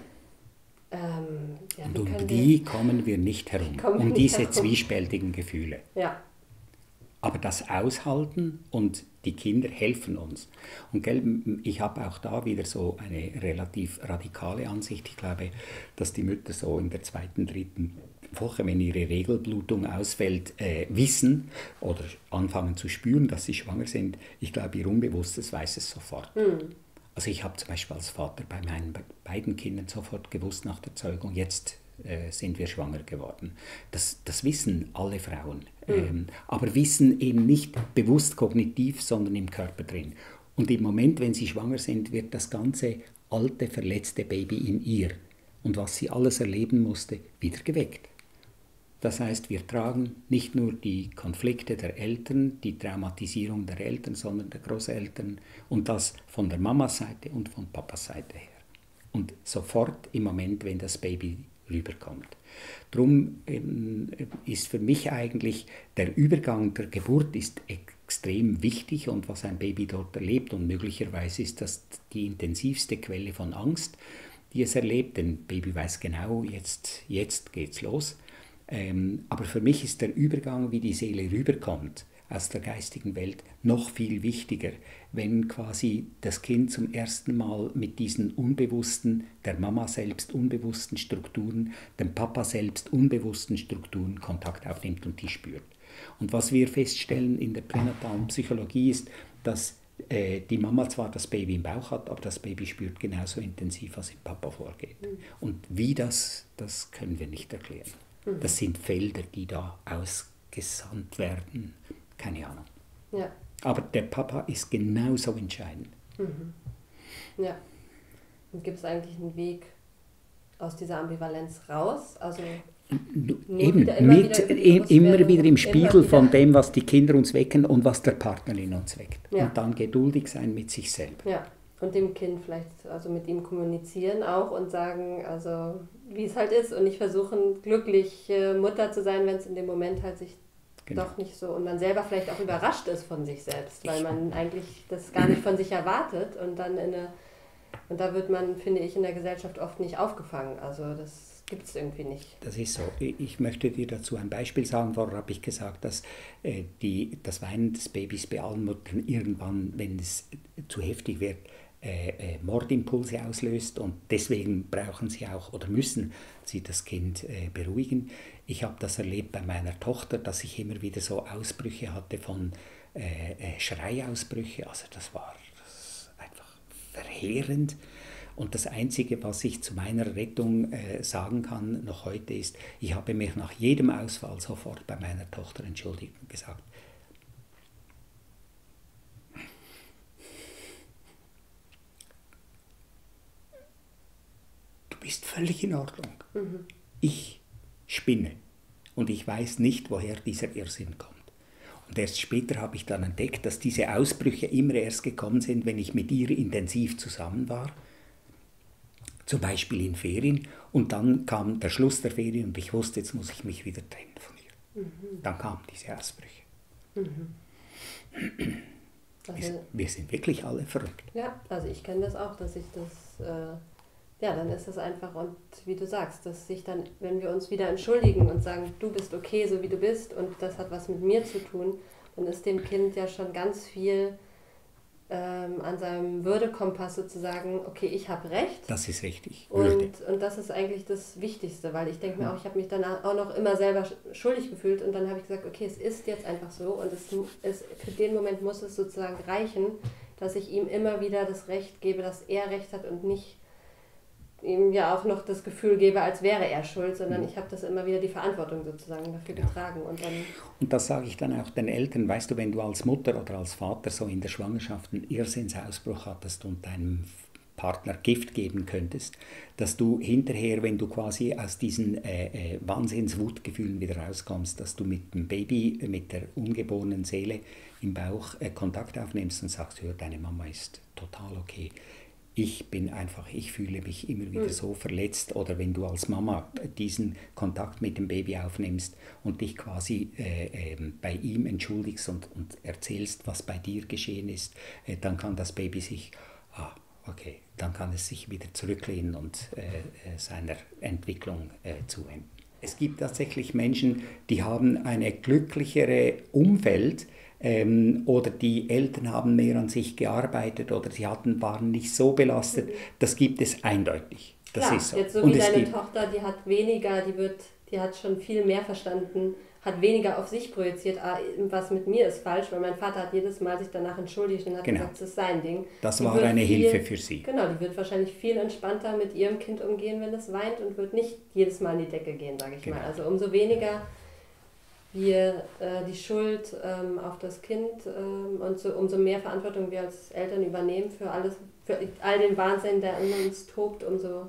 um die kommen wir nicht herum, um diese zwiespältigen Gefühle. Ja. Aber das Aushalten und die Kinder helfen uns. Und ich habe auch da wieder so eine relativ radikale Ansicht. Ich glaube, dass die Mütter so in der 2., 3. Woche, wenn ihre Regelblutung ausfällt, wissen oder anfangen zu spüren, dass sie schwanger sind. Ich glaube, ihr Unbewusstes weiß es sofort. Also ich habe zum Beispiel als Vater bei meinen beiden Kindern sofort gewusst nach der Zeugung, jetzt sind wir schwanger geworden. Das wissen alle Frauen, aber wissen eben nicht bewusst kognitiv, sondern im Körper drin. Und im Moment, wenn sie schwanger sind, wird das ganze alte, verletzte Baby in ihr und was sie alles erleben musste, wieder geweckt. Das heißt, wir tragen nicht nur die Konflikte der Eltern, die Traumatisierung der Eltern, sondern der Großeltern und das von der Mamas Seite und von Papas Seite her. Und sofort im Moment, wenn das Baby rüberkommt. Drum ist für mich eigentlich der Übergang der Geburt ist extrem wichtig und was ein Baby dort erlebt und möglicherweise ist das die intensivste Quelle von Angst, die es erlebt, denn Baby weiß genau, jetzt geht's los. Aber für mich ist der Übergang, wie die Seele rüberkommt aus der geistigen Welt, noch viel wichtiger, wenn quasi das Kind zum ersten Mal mit diesen unbewussten, der Mama selbst unbewussten Strukturen, dem Papa selbst unbewussten Strukturen Kontakt aufnimmt und die spürt. Und was wir feststellen in der pränatalen Psychologie ist, dass die Mama zwar das Baby im Bauch hat, aber das Baby spürt genauso intensiv, was im Papa vorgeht. Und wie das können wir nicht erklären. Das sind Felder, die da ausgesandt werden. Keine Ahnung. Ja. Aber der Papa ist genauso entscheidend. Ja. Und gibt es eigentlich einen Weg aus dieser Ambivalenz raus? Also eben, immer wieder im Spiegel von dem, was die Kinder uns wecken und was der Partner in uns weckt. Ja. Und dann geduldig sein mit sich selber. Ja. Und dem Kind vielleicht, also mit ihm kommunizieren auch und sagen, also wie es halt ist und nicht versuchen, glücklich Mutter zu sein, wenn es in dem Moment halt sich doch nicht so und man selber vielleicht auch überrascht ist von sich selbst, weil man eigentlich das gar nicht von sich erwartet und dann und da wird man, finde ich, in der Gesellschaft oft nicht aufgefangen. Also das gibt es irgendwie nicht. Das ist so. Ich möchte dir dazu ein Beispiel sagen. Vorher habe ich gesagt, dass das Weinen des Babys bei allen Müttern irgendwann, wenn es zu heftig wird, Mordimpulse auslöst und deswegen brauchen sie auch oder müssen sie das Kind beruhigen. Ich habe das erlebt bei meiner Tochter, dass ich immer wieder so Ausbrüche hatte von Schreiausbrüche. Also das war einfach verheerend. Und das Einzige, was ich zu meiner Rettung sagen kann noch heute ist, ich habe mich nach jedem Ausfall sofort bei meiner Tochter entschuldigt und gesagt, du bist völlig in Ordnung. Ich spinne. Und ich weiß nicht, woher dieser Irrsinn kommt. Und erst später habe ich dann entdeckt, dass diese Ausbrüche immer erst gekommen sind, wenn ich mit ihr intensiv zusammen war. Zum Beispiel in Ferien. Und dann kam der Schluss der Ferien und ich wusste, jetzt muss ich mich wieder trennen von ihr. Dann kamen diese Ausbrüche. Also, wir sind wirklich alle verrückt. Ja, also ich kenne das auch, dass ich das, dann ist das einfach, und wie du sagst, dass sich dann, wenn wir uns wieder entschuldigen und sagen, du bist okay, so wie du bist und das hat was mit mir zu tun, dann ist dem Kind ja schon ganz viel an seinem Würdekompass sozusagen, okay, ich habe recht. Das ist richtig. Und das ist eigentlich das Wichtigste, weil ich denke mir auch, ich habe mich danach auch noch immer selber schuldig gefühlt und dann habe ich gesagt, okay, es ist jetzt einfach so und für den Moment muss es sozusagen reichen, dass ich ihm immer wieder das Recht gebe, dass er recht hat und nicht ihm ja auch noch das Gefühl gebe, als wäre er schuld, sondern ich habe das immer wieder die Verantwortung sozusagen dafür getragen. Und das sage ich dann auch den Eltern, weißt du, wenn du als Mutter oder als Vater so in der Schwangerschaft einen Irrsinnsausbruch hattest und deinem Partner Gift geben könntest, dass du hinterher, wenn du quasi aus diesen Wahnsinnswutgefühlen wieder rauskommst, dass du mit dem Baby, mit der ungeborenen Seele im Bauch Kontakt aufnimmst und sagst, hör, deine Mama ist total okay. Ich fühle mich immer wieder so verletzt. Oder wenn du als Mama diesen Kontakt mit dem Baby aufnimmst und dich quasi bei ihm entschuldigst und erzählst, was bei dir geschehen ist, dann kann das Baby dann kann es sich wieder zurücklehnen und seiner Entwicklung zuwenden. Es gibt tatsächlich Menschen, die haben eine glücklichere Umfeld, oder die Eltern haben mehr an sich gearbeitet oder sie waren nicht so belastet. Das gibt es eindeutig. Das ist so. Jetzt so wie deine Tochter, die hat weniger, die hat schon viel mehr verstanden, hat weniger auf sich projiziert, was mit mir ist falsch, weil mein Vater hat jedes Mal sich danach entschuldigt und hat gesagt, das ist sein Ding. Das war eine Hilfe für sie. Genau, die wird wahrscheinlich viel entspannter mit ihrem Kind umgehen, wenn es weint und wird nicht jedes Mal in die Decke gehen, sage ich mal. Also umso weniger wir die Schuld auf das Kind und umso mehr Verantwortung wir als Eltern übernehmen für all den Wahnsinn, der in uns tobt,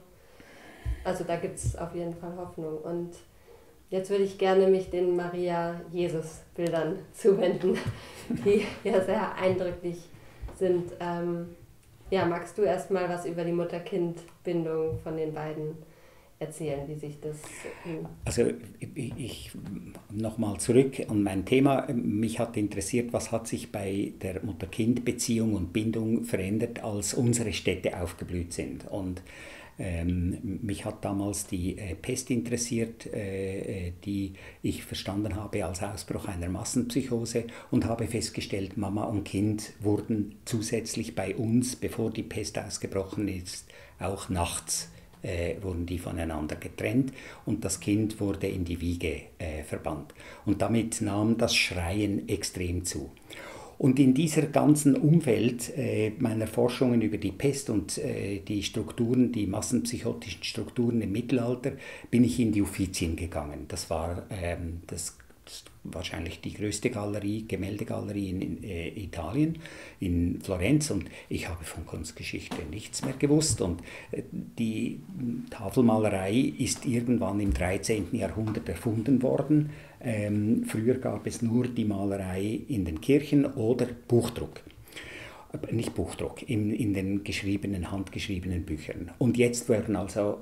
also da gibt es auf jeden Fall Hoffnung. Und jetzt würde ich gerne mich den Maria-Jesus-Bildern zuwenden, die ja sehr eindrücklich sind. Magst du erstmal was über die Mutter-Kind-Bindung von den beiden erzählen, wie sich das... Also ich nochmal zurück an mein Thema. Mich hat interessiert, was hat sich bei der Mutter-Kind-Beziehung und Bindung verändert, als unsere Städte aufgeblüht sind. Und mich hat damals die Pest interessiert, die ich verstanden habe als Ausbruch einer Massenpsychose und habe festgestellt, Mama und Kind wurden zusätzlich bei uns, bevor die Pest ausgebrochen ist, auch nachts wurden die voneinander getrennt und das Kind wurde in die Wiege verbannt. Und damit nahm das Schreien extrem zu. Und in dieser ganzen Umfeld meiner Forschungen über die Pest und die Strukturen, die massenpsychotischen Strukturen im Mittelalter, bin ich in die Uffizien gegangen. Das war wahrscheinlich die größte Gemäldegalerie in Italien, in Florenz, und ich habe von Kunstgeschichte nichts mehr gewusst. Und die Tafelmalerei ist irgendwann im 13. Jahrhundert erfunden worden. Früher gab es nur die Malerei in den Kirchen oder Buchdruck. Nicht Buchdruck, in den handgeschriebenen Büchern. Und jetzt werden also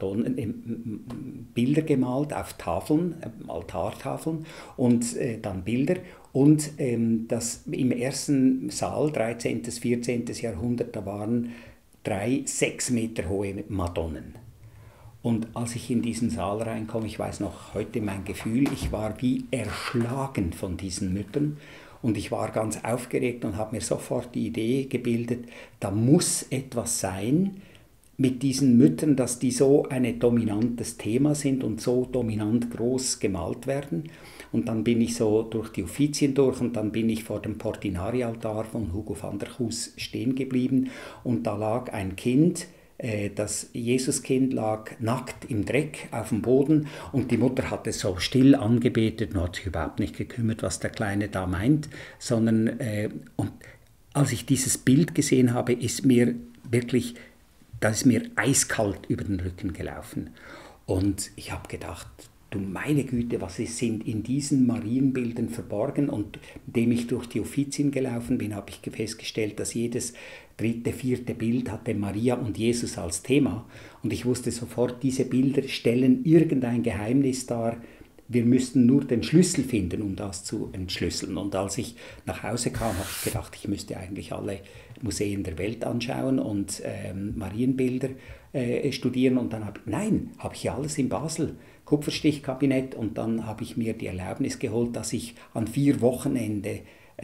Bilder gemalt auf Tafeln, Altartafeln und dann Bilder. Und das im ersten Saal, 13. bis 14. Jahrhundert, da waren 3 6 Meter hohe Madonnen. Und als ich in diesen Saal reinkomme, ich weiß noch heute mein Gefühl, ich war wie erschlagen von diesen Müttern. Und ich war ganz aufgeregt und habe mir sofort die Idee gebildet, da muss etwas sein mit diesen Müttern, dass die so ein dominantes Thema sind und so dominant groß gemalt werden. Und dann bin ich so durch die Uffizien durch und dann bin ich vor dem Portinari-Altar von Hugo van der Goes stehen geblieben und da lag ein Kind. Das Jesuskind lag nackt im Dreck auf dem Boden und die Mutter hat es so still angebetet und hat sich überhaupt nicht gekümmert, was der Kleine da meint, sondern und als ich dieses Bild gesehen habe, ist mir eiskalt über den Rücken gelaufen. Und ich habe gedacht, du meine Güte, was sind in diesen Marienbildern verborgen? Und indem ich durch die Offizien gelaufen bin, habe ich festgestellt, dass jedes 3., 4. Bild hatte Maria und Jesus als Thema. Und ich wusste sofort, diese Bilder stellen irgendein Geheimnis dar. Wir müssten nur den Schlüssel finden, um das zu entschlüsseln. Und als ich nach Hause kam, habe ich gedacht, ich müsste eigentlich alle Museen der Welt anschauen und Marienbilder studieren. Und dann habe ich ja alles in Basel, Kupferstichkabinett. Und dann habe ich mir die Erlaubnis geholt, dass ich an 4 Wochenende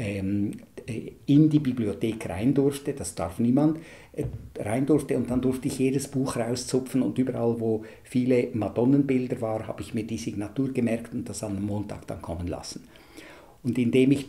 in die Bibliothek rein durfte, das darf niemand, rein durfte, und dann durfte ich jedes Buch rauszupfen und überall, wo viele Madonnenbilder waren, habe ich mir die Signatur gemerkt und das am Montag dann kommen lassen. Und indem ich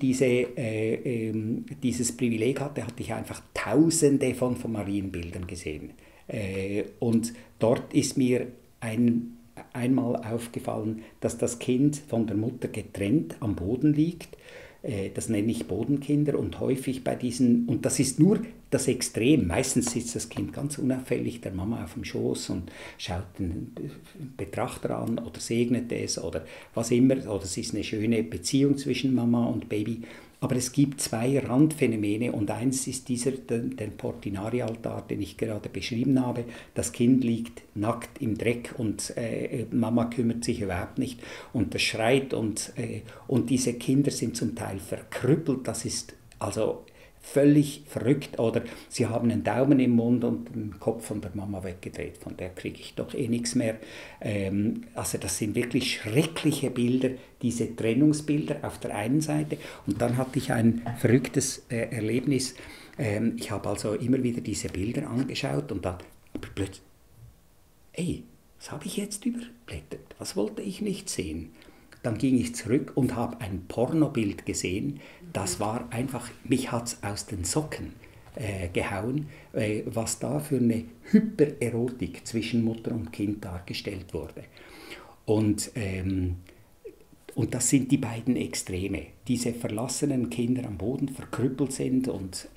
dieses Privileg hatte, hatte ich einfach Tausende von Marienbildern gesehen. Und dort ist mir einmal aufgefallen, dass das Kind von der Mutter getrennt am Boden liegt. Das nenne ich Bodenkinder, und häufig bei diesen, und das ist nur das Extrem, meistens sitzt das Kind ganz unauffällig der Mama auf dem Schoß und schaut den Betrachter an oder segnet es oder was immer, oder es ist eine schöne Beziehung zwischen Mama und Baby. Aber es gibt 2 Randphänomene, und eins ist der Portinari-Altar, den ich gerade beschrieben habe. Das Kind liegt nackt im Dreck und Mama kümmert sich überhaupt nicht und das schreit und diese Kinder sind zum Teil verkrüppelt. Das ist also völlig verrückt, oder sie haben einen Daumen im Mund und den Kopf von der Mama weggedreht, von der kriege ich doch eh nichts mehr. Also das sind wirklich schreckliche Bilder, diese Trennungsbilder auf der einen Seite. Und dann hatte ich ein verrücktes Erlebnis. Ich habe also immer wieder diese Bilder angeschaut und dann plötzlich, was habe ich jetzt überblättert? Was wollte ich nicht sehen? Dann ging ich zurück und habe ein Pornobild gesehen. Das war einfach, mich hat es aus den Socken gehauen, was da für eine Hypererotik zwischen Mutter und Kind dargestellt wurde. Und das sind die beiden Extreme. Diese verlassenen Kinder am Boden verkrüppelt sind und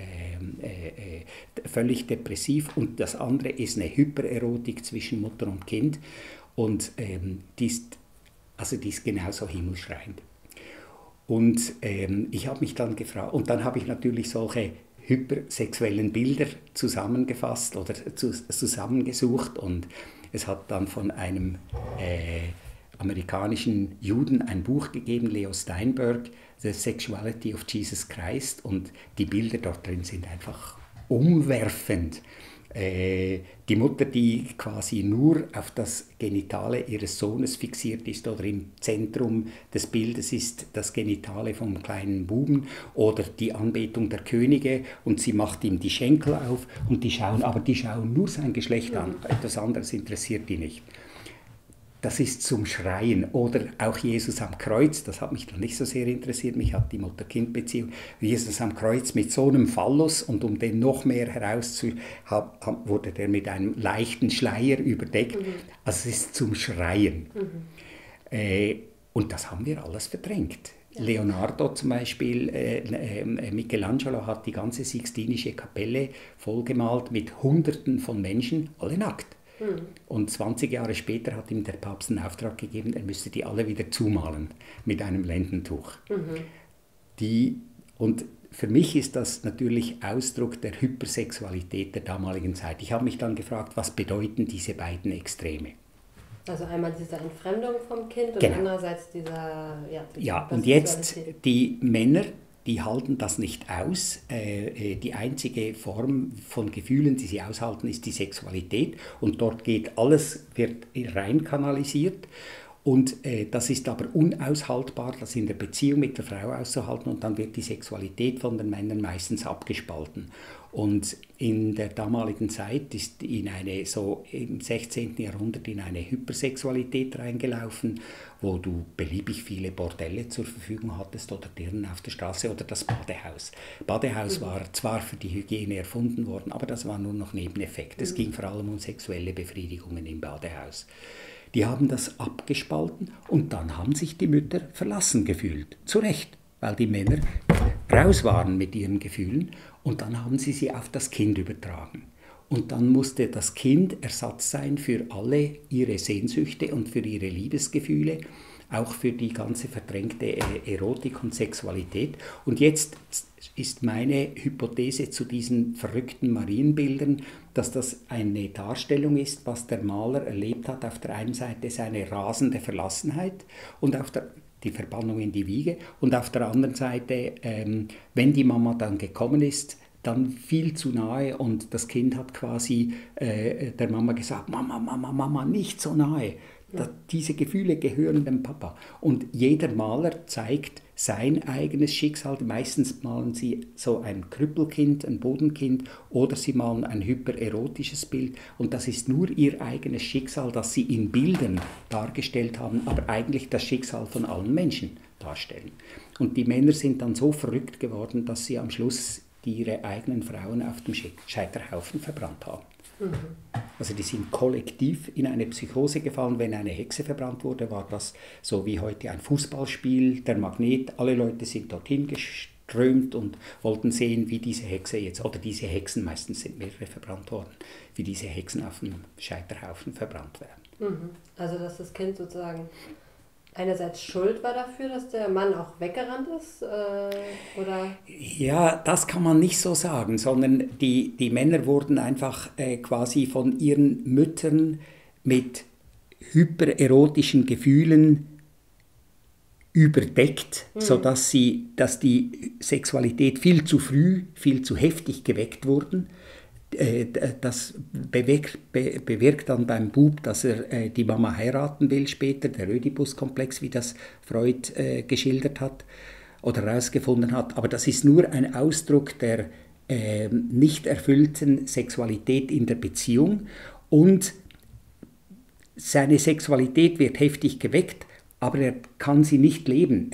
völlig depressiv. Und das andere ist eine Hypererotik zwischen Mutter und Kind. Und die ist genauso himmelschreiend. Und ich habe mich dann gefragt, und dann habe ich natürlich solche hypersexuellen Bilder zusammengefasst oder zusammengesucht, und es hat dann von einem amerikanischen Juden ein Buch gegeben, Leo Steinberg, The Sexuality of Jesus Christ, und die Bilder dort drin sind einfach umwerfend. Die Mutter, die quasi nur auf das Genitale ihres Sohnes fixiert ist, oder im Zentrum des Bildes ist das Genitale vom kleinen Buben, oder die Anbetung der Könige, und sie macht ihm die Schenkel auf und die schauen nur sein Geschlecht an, etwas anderes interessiert die nicht. Das ist zum Schreien. Oder auch Jesus am Kreuz, das hat mich dann nicht so sehr interessiert, mich hat die Mutter-Kind-Beziehung. Jesus am Kreuz mit so einem Phallus, und um den noch mehr herauszuhaben, wurde der mit einem leichten Schleier überdeckt. Also es ist zum Schreien. Und das haben wir alles verdrängt. Leonardo zum Beispiel, Michelangelo hat die ganze Sixtinische Kapelle vollgemalt mit Hunderten von Menschen, alle nackt. Und 20 Jahre später hat ihm der Papst einen Auftrag gegeben, er müsste die alle wieder zumalen mit einem Lendentuch. Und für mich ist das natürlich Ausdruck der Hypersexualität der damaligen Zeit. Ich habe mich dann gefragt, was bedeuten diese beiden Extreme? Also einmal diese Entfremdung vom Kind und andererseits dieser... Ja, und jetzt die Männer, die halten das nicht aus. Die einzige Form von Gefühlen, die sie aushalten, ist die Sexualität. Und dort wird rein kanalisiert. Und das ist aber unaushaltbar, das in der Beziehung mit der Frau auszuhalten. Und dann wird die Sexualität von den Männern meistens abgespalten. Und in der damaligen Zeit ist im 16. Jahrhundert in eine Hypersexualität reingelaufen, wo du beliebig viele Bordelle zur Verfügung hattest oder Dirnen auf der Straße oder das Badehaus. Badehaus war zwar für die Hygiene erfunden worden, aber das war nur noch Nebeneffekt. Es ging vor allem um sexuelle Befriedigungen im Badehaus. Die haben das abgespalten und dann haben sich die Mütter verlassen gefühlt. Zu Recht, weil die Männer raus waren mit ihren Gefühlen und dann haben sie auf das Kind übertragen. Und dann musste das Kind Ersatz sein für alle ihre Sehnsüchte und für ihre Liebesgefühle, auch für die ganze verdrängte Erotik und Sexualität. Und jetzt ist meine Hypothese zu diesen verrückten Marienbildern, dass das eine Darstellung ist, was der Maler erlebt hat. Auf der einen Seite seine rasende Verlassenheit und die Verbannung in die Wiege, und auf der anderen Seite, wenn die Mama dann gekommen ist, dann viel zu nahe, und das Kind hat quasi der Mama gesagt, Mama, Mama, Mama, nicht so nahe. Diese Gefühle gehören dem Papa. Und jeder Maler zeigt sein eigenes Schicksal. Meistens malen sie so ein Krüppelkind, ein Bodenkind, oder sie malen ein hypererotisches Bild. Und das ist nur ihr eigenes Schicksal, das sie in Bildern dargestellt haben, aber eigentlich das Schicksal von allen Menschen darstellen. Und die Männer sind dann so verrückt geworden, dass sie am Schluss ihre eigenen Frauen auf dem Scheiterhaufen verbrannt haben. Also die sind kollektiv in eine Psychose gefallen. Wenn eine Hexe verbrannt wurde, war das so wie heute ein Fußballspiel, der Magnet. Alle Leute sind dorthin geströmt und wollten sehen, wie diese Hexe jetzt, oder diese Hexen, meistens sind mehrere verbrannt worden, wie diese Hexen auf dem Scheiterhaufen verbrannt werden. Also dass das Kind sozusagen einerseits schuld war dafür, dass der Mann auch weggerannt ist? Oder? Ja, das kann man nicht so sagen, sondern die Männer wurden einfach quasi von ihren Müttern mit hypererotischen Gefühlen überdeckt, sodass dass die Sexualität viel zu früh, viel zu heftig geweckt wurden. Das bewirkt dann beim Bub, dass er die Mama heiraten will später, der Ödipus-Komplex, wie das Freud geschildert hat oder herausgefunden hat. Aber das ist nur ein Ausdruck der nicht erfüllten Sexualität in der Beziehung, und seine Sexualität wird heftig geweckt, aber er kann sie nicht leben.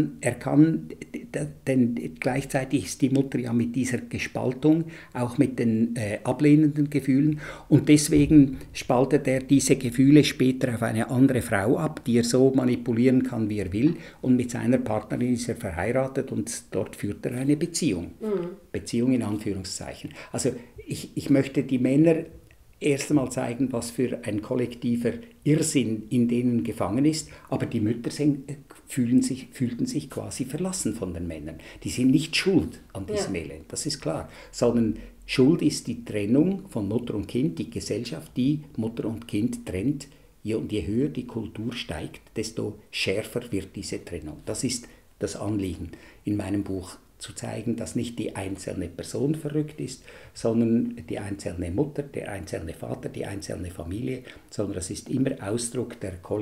Denn gleichzeitig ist die Mutter ja mit dieser Gespaltung, auch mit den ablehnenden Gefühlen, und deswegen spaltet er diese Gefühle später auf eine andere Frau ab, die er so manipulieren kann, wie er will, und mit seiner Partnerin ist er verheiratet und dort führt er eine Beziehung. Beziehung in Anführungszeichen. Also ich möchte die Männer erst einmal zeigen, was für ein kollektiver Irrsinn in denen gefangen ist, aber die Mütter fühlten sich quasi verlassen von den Männern. Die sind nicht schuld an diesem Elend, das ist klar, sondern Schuld ist die Trennung von Mutter und Kind, die Gesellschaft, die Mutter und Kind trennt, und je höher die Kultur steigt, desto schärfer wird diese Trennung. Das ist das Anliegen in meinem Buch, zu zeigen, dass nicht die einzelne Person verrückt ist, sondern die einzelne Mutter, der einzelne Vater, die einzelne Familie, sondern es ist immer Ausdruck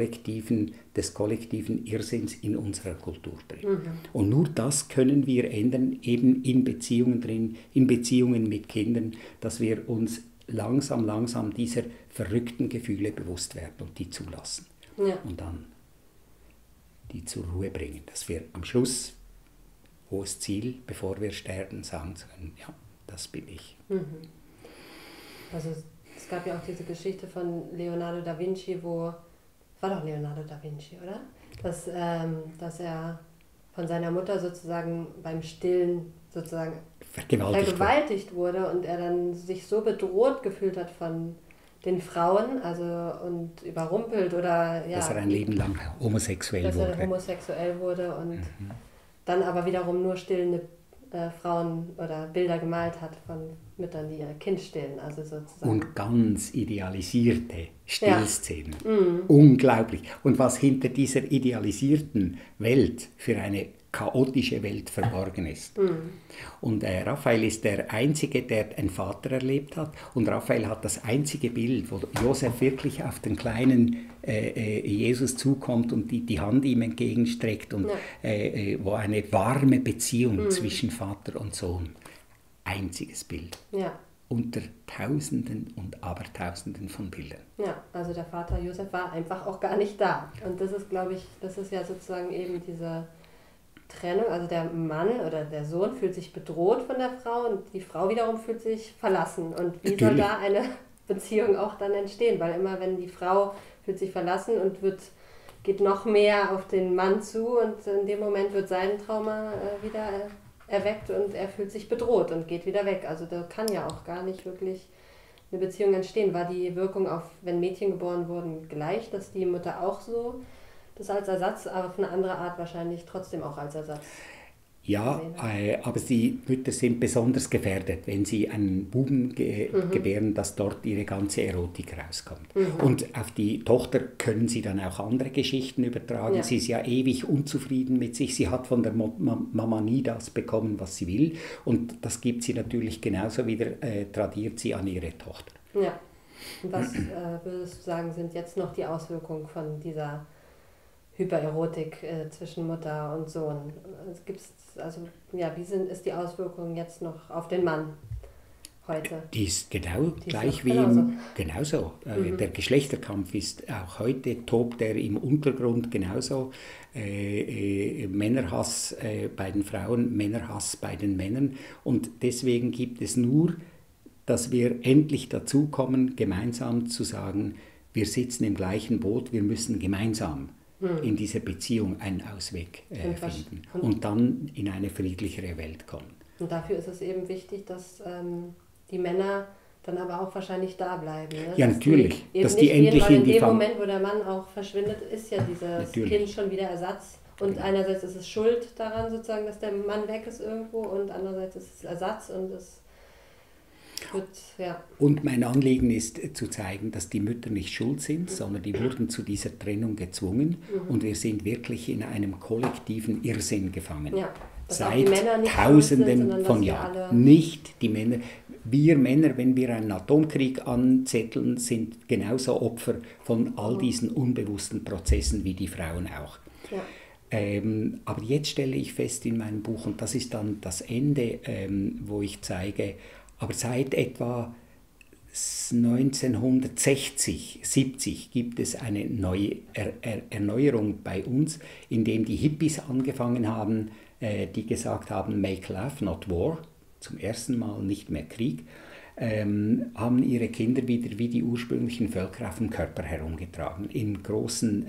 des kollektiven Irrsinns in unserer Kultur drin. Und nur das können wir ändern, eben in Beziehungen mit Kindern, dass wir uns langsam dieser verrückten Gefühle bewusst werden und die zulassen. Und dann die zur Ruhe bringen, dass wir am Schluss, hohes Ziel, bevor wir sterben, sagen können, ja, das bin ich. Also es gab ja auch diese Geschichte von Leonardo da Vinci, war doch Leonardo da Vinci, oder? Dass er von seiner Mutter sozusagen beim Stillen sozusagen vergewaltigt wurde und er dann sich so bedroht gefühlt hat von den Frauen, und überrumpelt oder dass er ein Leben lang homosexuell wurde und dann aber wiederum nur stillende Frauen oder Bilder gemalt hat von Müttern, die ihr Kind stillen. Also sozusagen. Und ganz idealisierte Stillszenen. Unglaublich. Und was hinter dieser idealisierten Welt für eine chaotische Welt verborgen ist. Und Raphael ist der Einzige, der einen Vater erlebt hat. Und Raphael hat das einzige Bild, wo Josef wirklich auf den kleinen Jesus zukommt und die Hand ihm entgegenstreckt und wo eine warme Beziehung zwischen Vater und Sohn. Einziges Bild. Unter Tausenden und Abertausenden von Bildern. Ja, also der Vater Josef war einfach auch gar nicht da. Und das ist, glaube ich, ja sozusagen eben diese Trennung, also der Mann oder der Sohn fühlt sich bedroht von der Frau und die Frau wiederum fühlt sich verlassen. Und wie soll da eine Beziehung auch dann entstehen? Weil immer wenn die Frau fühlt sich verlassen und geht noch mehr auf den Mann zu und in dem Moment wird sein Trauma wieder erweckt und er fühlt sich bedroht und geht wieder weg. Also da kann ja auch gar nicht wirklich eine Beziehung entstehen? War die Wirkung auf, wenn Mädchen geboren wurden, gleich, dass die Mutter auch so das als Ersatz, aber auf eine andere Art wahrscheinlich trotzdem auch als Ersatz? Ja, aber die Mütter sind besonders gefährdet, wenn sie einen Buben gebären, dass dort ihre ganze Erotik rauskommt. Und auf die Tochter können sie dann auch andere Geschichten übertragen. Ja. Sie ist ja ewig unzufrieden mit sich. Sie hat von der Mama nie das bekommen, was sie will. Und das gibt sie natürlich genauso wieder, tradiert sie an ihre Tochter. Ja. Und was würdest du sagen, sind jetzt noch die Auswirkungen von dieser Hypererotik zwischen Mutter und Sohn? Ist die Auswirkung jetzt noch auf den Mann heute? Die ist gleich wie genauso. Der Geschlechterkampf ist auch heute, tobt er im Untergrund genauso. Männerhass bei den Frauen, Männerhass bei den Männern. Und deswegen gibt es nur, dass wir endlich dazu kommen, gemeinsam zu sagen, wir sitzen im gleichen Boot, wir müssen gemeinsam in dieser Beziehung einen Ausweg finden und dann in eine friedlichere Welt kommen. Und dafür ist es eben wichtig, dass die Männer dann aber auch wahrscheinlich da bleiben. Ne? Ja, natürlich. Dass die endlich in dem Moment, wo der Mann auch verschwindet, ist ja dieses Kind schon wieder Ersatz. Und genau. Einerseits ist es Schuld daran, sozusagen, dass der Mann weg ist irgendwo, und andererseits ist es Ersatz und es wird, ja. Und mein Anliegen ist zu zeigen, dass die Mütter nicht schuld sind, sondern die wurden zu dieser Trennung gezwungen und wir sind wirklich in einem kollektiven Irrsinn gefangen. Ja, seit Tausenden von Jahren. Nicht die Männer. Wir Männer, wenn wir einen Atomkrieg anzetteln, sind genauso Opfer von all diesen unbewussten Prozessen wie die Frauen auch. Ja. Aber jetzt stelle ich fest in meinem Buch, und das ist dann das Ende, wo ich zeige, aber seit etwa 1960, 70 gibt es eine neue Erneuerung bei uns, indem die Hippies angefangen haben, die gesagt haben, make love, not war, zum ersten Mal nicht mehr Krieg, haben ihre Kinder wieder wie die ursprünglichen Völker auf dem Körper herumgetragen, in großen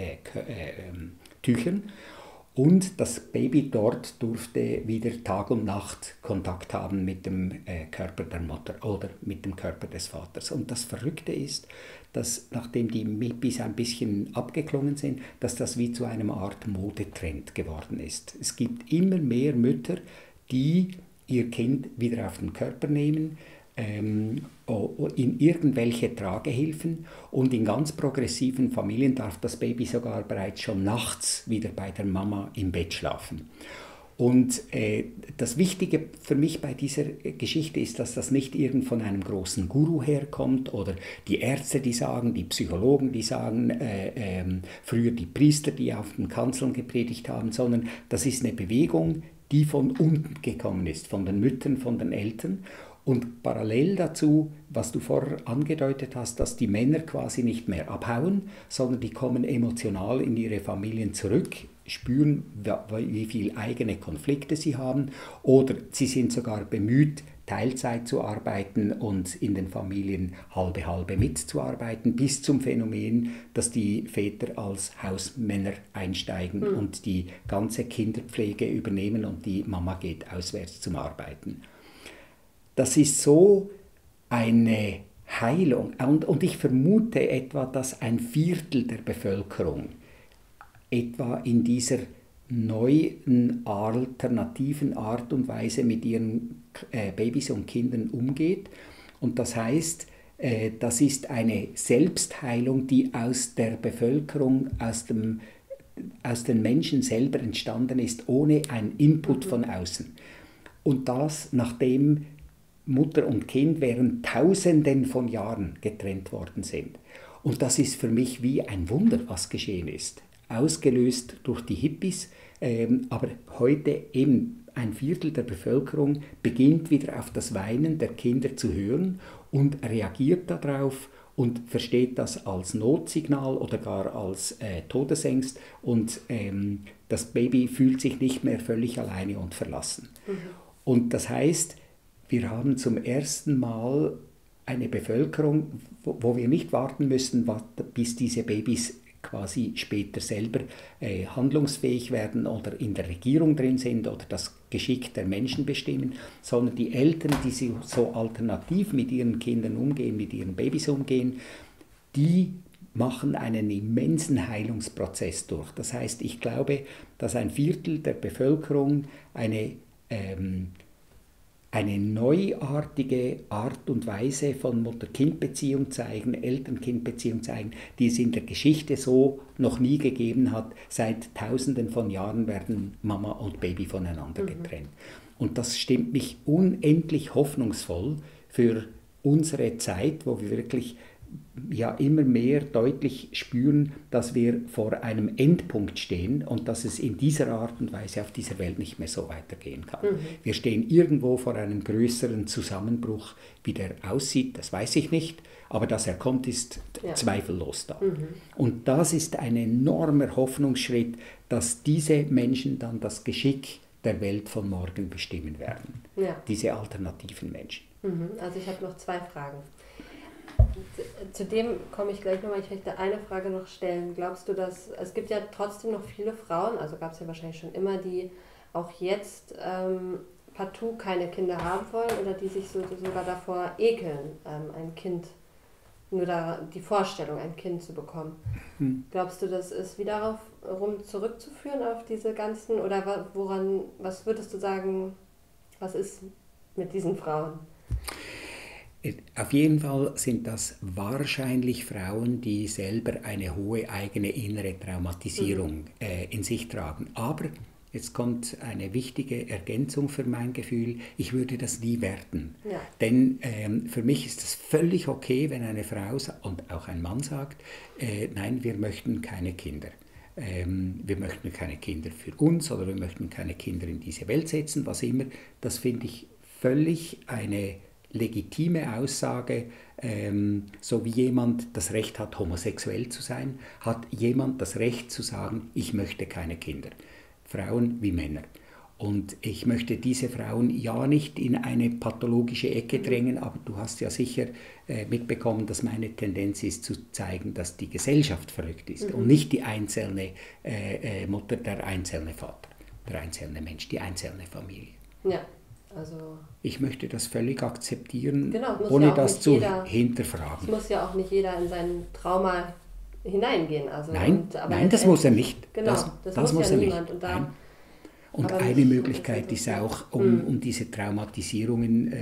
Tüchern. Und das Baby dort durfte wieder Tag und Nacht Kontakt haben mit dem Körper der Mutter oder mit dem Körper des Vaters. Und das Verrückte ist, dass nachdem die Hippies ein bisschen abgeklungen sind, dass das wie zu einer Art Modetrend geworden ist. Es gibt immer mehr Mütter, die ihr Kind wieder auf den Körper nehmen, in irgendwelche Tragehilfen, und in ganz progressiven Familien darf das Baby sogar bereits schon nachts wieder bei der Mama im Bett schlafen. Und das Wichtige für mich bei dieser Geschichte ist, dass das nicht irgend von einem großen Guru herkommt oder die Ärzte, die sagen, die Psychologen, die sagen, früher die Priester, die auf den Kanzeln gepredigt haben, sondern das ist eine Bewegung, die von unten gekommen ist, von den Müttern, von den Eltern. Und parallel dazu, was du vorher angedeutet hast, dass die Männer quasi nicht mehr abhauen, sondern die kommen emotional in ihre Familien zurück, spüren, wie viel eigene Konflikte sie haben, oder sie sind sogar bemüht, Teilzeit zu arbeiten und in den Familien halbe mitzuarbeiten, bis zum Phänomen, dass die Väter als Hausmänner einsteigen und die ganze Kinderpflege übernehmen und die Mama geht auswärts zum Arbeiten. Das ist so eine Heilung, und ich vermute etwa, dass ein Viertel der Bevölkerung etwa in dieser neuen, alternativen Art und Weise mit ihren Babys und Kindern umgeht. Und das heißt, das ist eine Selbstheilung, die aus der Bevölkerung, aus den Menschen selber entstanden ist, ohne einen Input von außen. Und das, nachdem Mutter und Kind während Tausenden von Jahren getrennt worden sind. Und das ist für mich wie ein Wunder, was geschehen ist. Ausgelöst durch die Hippies, aber heute eben ein Viertel der Bevölkerung beginnt wieder auf das Weinen der Kinder zu hören und reagiert darauf und versteht das als Notsignal oder gar als Todesangst, und das Baby fühlt sich nicht mehr völlig alleine und verlassen. Und das heißt, wir haben zum ersten Mal eine Bevölkerung, wo wir nicht warten müssen, bis diese Babys quasi später selber handlungsfähig werden oder in der Regierung drin sind oder das Geschick der Menschen bestimmen, sondern die Eltern, die so alternativ mit ihren Kindern umgehen, mit ihren Babys umgehen, die machen einen immensen Heilungsprozess durch. Das heißt, ich glaube, dass ein Viertel der Bevölkerung eine neuartige Art und Weise von Mutter-Kind-Beziehung zeigen, Eltern-Kind-Beziehung zeigen, die es in der Geschichte so noch nie gegeben hat. Seit Tausenden von Jahren werden Mama und Baby voneinander getrennt. Und das stimmt mich unendlich hoffnungsvoll für unsere Zeit, wo wir wirklich immer mehr deutlich spüren, dass wir vor einem Endpunkt stehen und dass es in dieser Art und Weise auf dieser Welt nicht mehr so weitergehen kann. Wir stehen irgendwo vor einem größeren Zusammenbruch. Wie der aussieht, das weiß ich nicht, aber dass er kommt, ist zweifellos da. Und das ist ein enormer Hoffnungsschritt, dass diese Menschen dann das Geschick der Welt von morgen bestimmen werden. Diese alternativen Menschen. Also ich habe noch 2 Fragen. Zu dem komme ich gleich nochmal. Ich möchte eine Frage noch stellen. Glaubst du, dass es gibt ja trotzdem noch viele Frauen, also gab es ja wahrscheinlich schon immer, die auch jetzt partout keine Kinder haben wollen oder die sich sogar davor ekeln, ein Kind, nur die Vorstellung, ein Kind zu bekommen. Glaubst du, das ist wiederum zurückzuführen auf diese ganzen, oder was würdest du sagen, was ist mit diesen Frauen? Auf jeden Fall sind das wahrscheinlich Frauen, die selber eine hohe eigene innere Traumatisierung in sich tragen. Aber jetzt kommt eine wichtige Ergänzung für mein Gefühl. Ich würde das nie werten. Denn für mich ist es völlig okay, wenn eine Frau und auch ein Mann sagt, nein, wir möchten keine Kinder. Wir möchten keine Kinder für uns oder wir möchten keine Kinder in diese Welt setzen, was immer. Das finde ich völlig eine legitime Aussage, so wie jemand das Recht hat, homosexuell zu sein, hat jemand das Recht zu sagen, ich möchte keine Kinder. Frauen wie Männer. Und ich möchte diese Frauen ja nicht in eine pathologische Ecke drängen, aber du hast ja sicher mitbekommen, dass meine Tendenz ist zu zeigen, dass die Gesellschaft verrückt ist und nicht die einzelne Mutter, der einzelne Vater, der einzelne Mensch, die einzelne Familie. Ja. Also ich möchte das völlig akzeptieren, ohne ja das zu hinterfragen. Es muss ja auch nicht jeder in sein Trauma hineingehen. Also, nein, das muss er nicht. Genau, das muss ja niemand. Und eine Möglichkeit ist auch, um diese Traumatisierungen,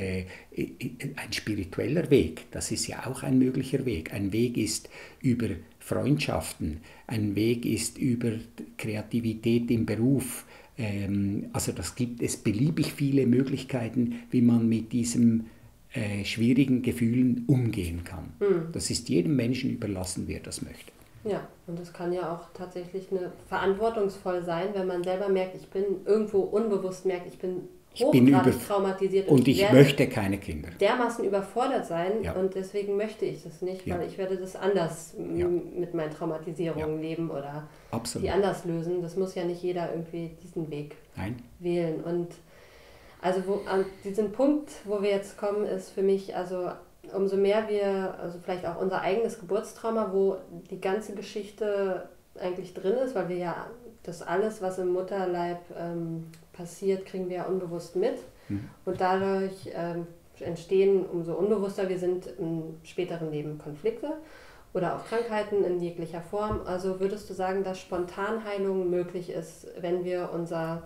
ein spiritueller Weg. Das ist ja auch ein möglicher Weg. Ein Weg ist über Freundschaften, ein Weg ist über Kreativität im Beruf. Also das gibt es beliebig viele Möglichkeiten, wie man mit diesen schwierigen Gefühlen umgehen kann. Das ist jedem Menschen überlassen, wer das möchte. Ja, und das kann ja auch tatsächlich verantwortungsvoll sein, wenn man selber merkt, ich bin irgendwo unbewusst merkt, ich bin hochgradig traumatisiert. Und ich möchte keine Kinder. Dermaßen überfordert sein und deswegen möchte ich das nicht, weil ich werde das anders mit meinen Traumatisierungen leben oder die anders lösen. Das muss ja nicht jeder irgendwie diesen Weg wählen. Und also an diesem Punkt, wo wir jetzt kommen, ist für mich, also umso mehr also vielleicht auch unser eigenes Geburtstrauma, wo die ganze Geschichte eigentlich drin ist, weil wir ja das alles, was im Mutterleib passiert, kriegen wir ja unbewusst mit. Und dadurch entstehen, umso unbewusster wir sind, im späteren Leben Konflikte oder auch Krankheiten in jeglicher Form. Also würdest du sagen, dass Spontanheilung möglich ist, wenn wir unser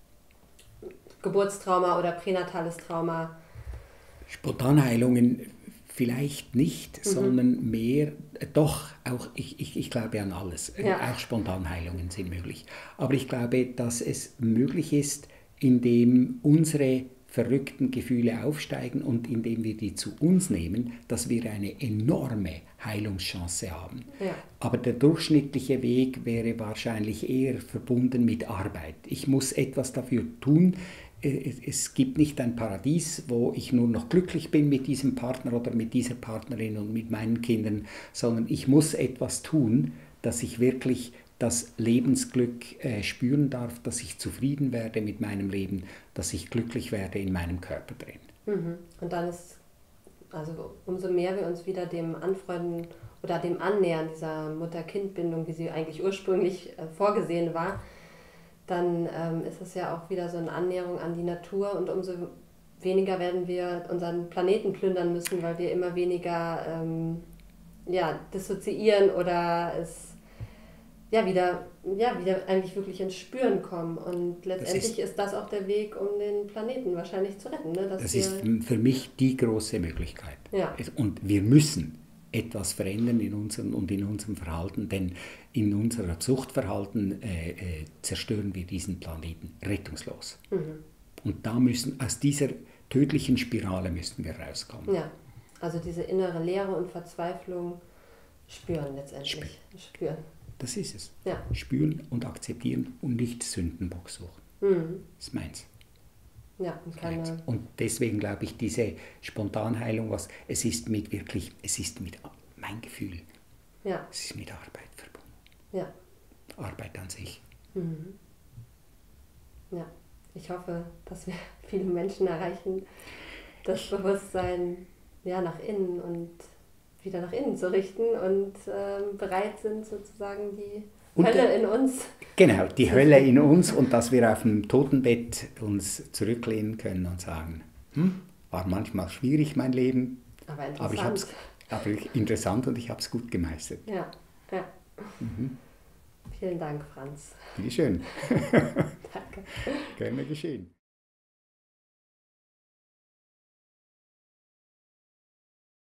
Geburtstrauma oder pränatales Trauma... Spontanheilungen vielleicht nicht, sondern mehr, doch, auch ich glaube an alles. Auch Spontanheilungen sind möglich. Aber ich glaube, dass es möglich ist, indem unsere verrückten Gefühle aufsteigen und indem wir die zu uns nehmen, dass wir eine enorme Heilungschance haben. Ja. Aber der durchschnittliche Weg wäre wahrscheinlich eher verbunden mit Arbeit. Ich muss etwas dafür tun. Es gibt nicht ein Paradies, wo ich nur noch glücklich bin mit diesem Partner oder mit dieser Partnerin und mit meinen Kindern, sondern ich muss etwas tun, dass ich wirklich das Lebensglück spüren darf, dass ich zufrieden werde mit meinem Leben, dass ich glücklich werde in meinem Körper drin. Und dann ist, also umso mehr wir uns wieder dem anfreunden oder dem Annähern dieser Mutter-Kind-Bindung, wie sie eigentlich ursprünglich vorgesehen war, dann ist es ja auch wieder so eine Annäherung an die Natur und umso weniger werden wir unseren Planeten plündern müssen, weil wir immer weniger dissoziieren oder es wieder eigentlich wirklich ins Spüren kommen. Und letztendlich ist das auch der Weg, um den Planeten wahrscheinlich zu retten. Ne? Das ist für mich die große Möglichkeit. Ja. Und wir müssen etwas verändern in unserem Verhalten, denn in unserem Zuchtverhalten zerstören wir diesen Planeten rettungslos. Mhm. Und aus dieser tödlichen Spirale müssen wir rauskommen. Ja, also diese innere Leere und Verzweiflung spüren letztendlich. Spüren. Das ist es. Ja. Spüren und akzeptieren und nicht Sündenbock suchen. Mhm. Das ist meins. Ja, und deswegen glaube ich, diese Spontanheilung, es ist mit mein Gefühl, es ist mit Arbeit verbunden. Ja. Arbeit an sich. Mhm. Ja, ich hoffe, dass wir viele Menschen erreichen, das Bewusstsein nach innen und wieder nach innen zu richten und bereit sind, sozusagen die Hölle in uns. Genau, die Hölle in uns und dass wir auf dem Totenbett uns zurücklehnen können und sagen, war manchmal schwierig mein Leben, aber interessant und ich habe es gut gemeistert. Ja. Mhm. Vielen Dank, Franz. Bitte schön. Danke. Gerne geschehen.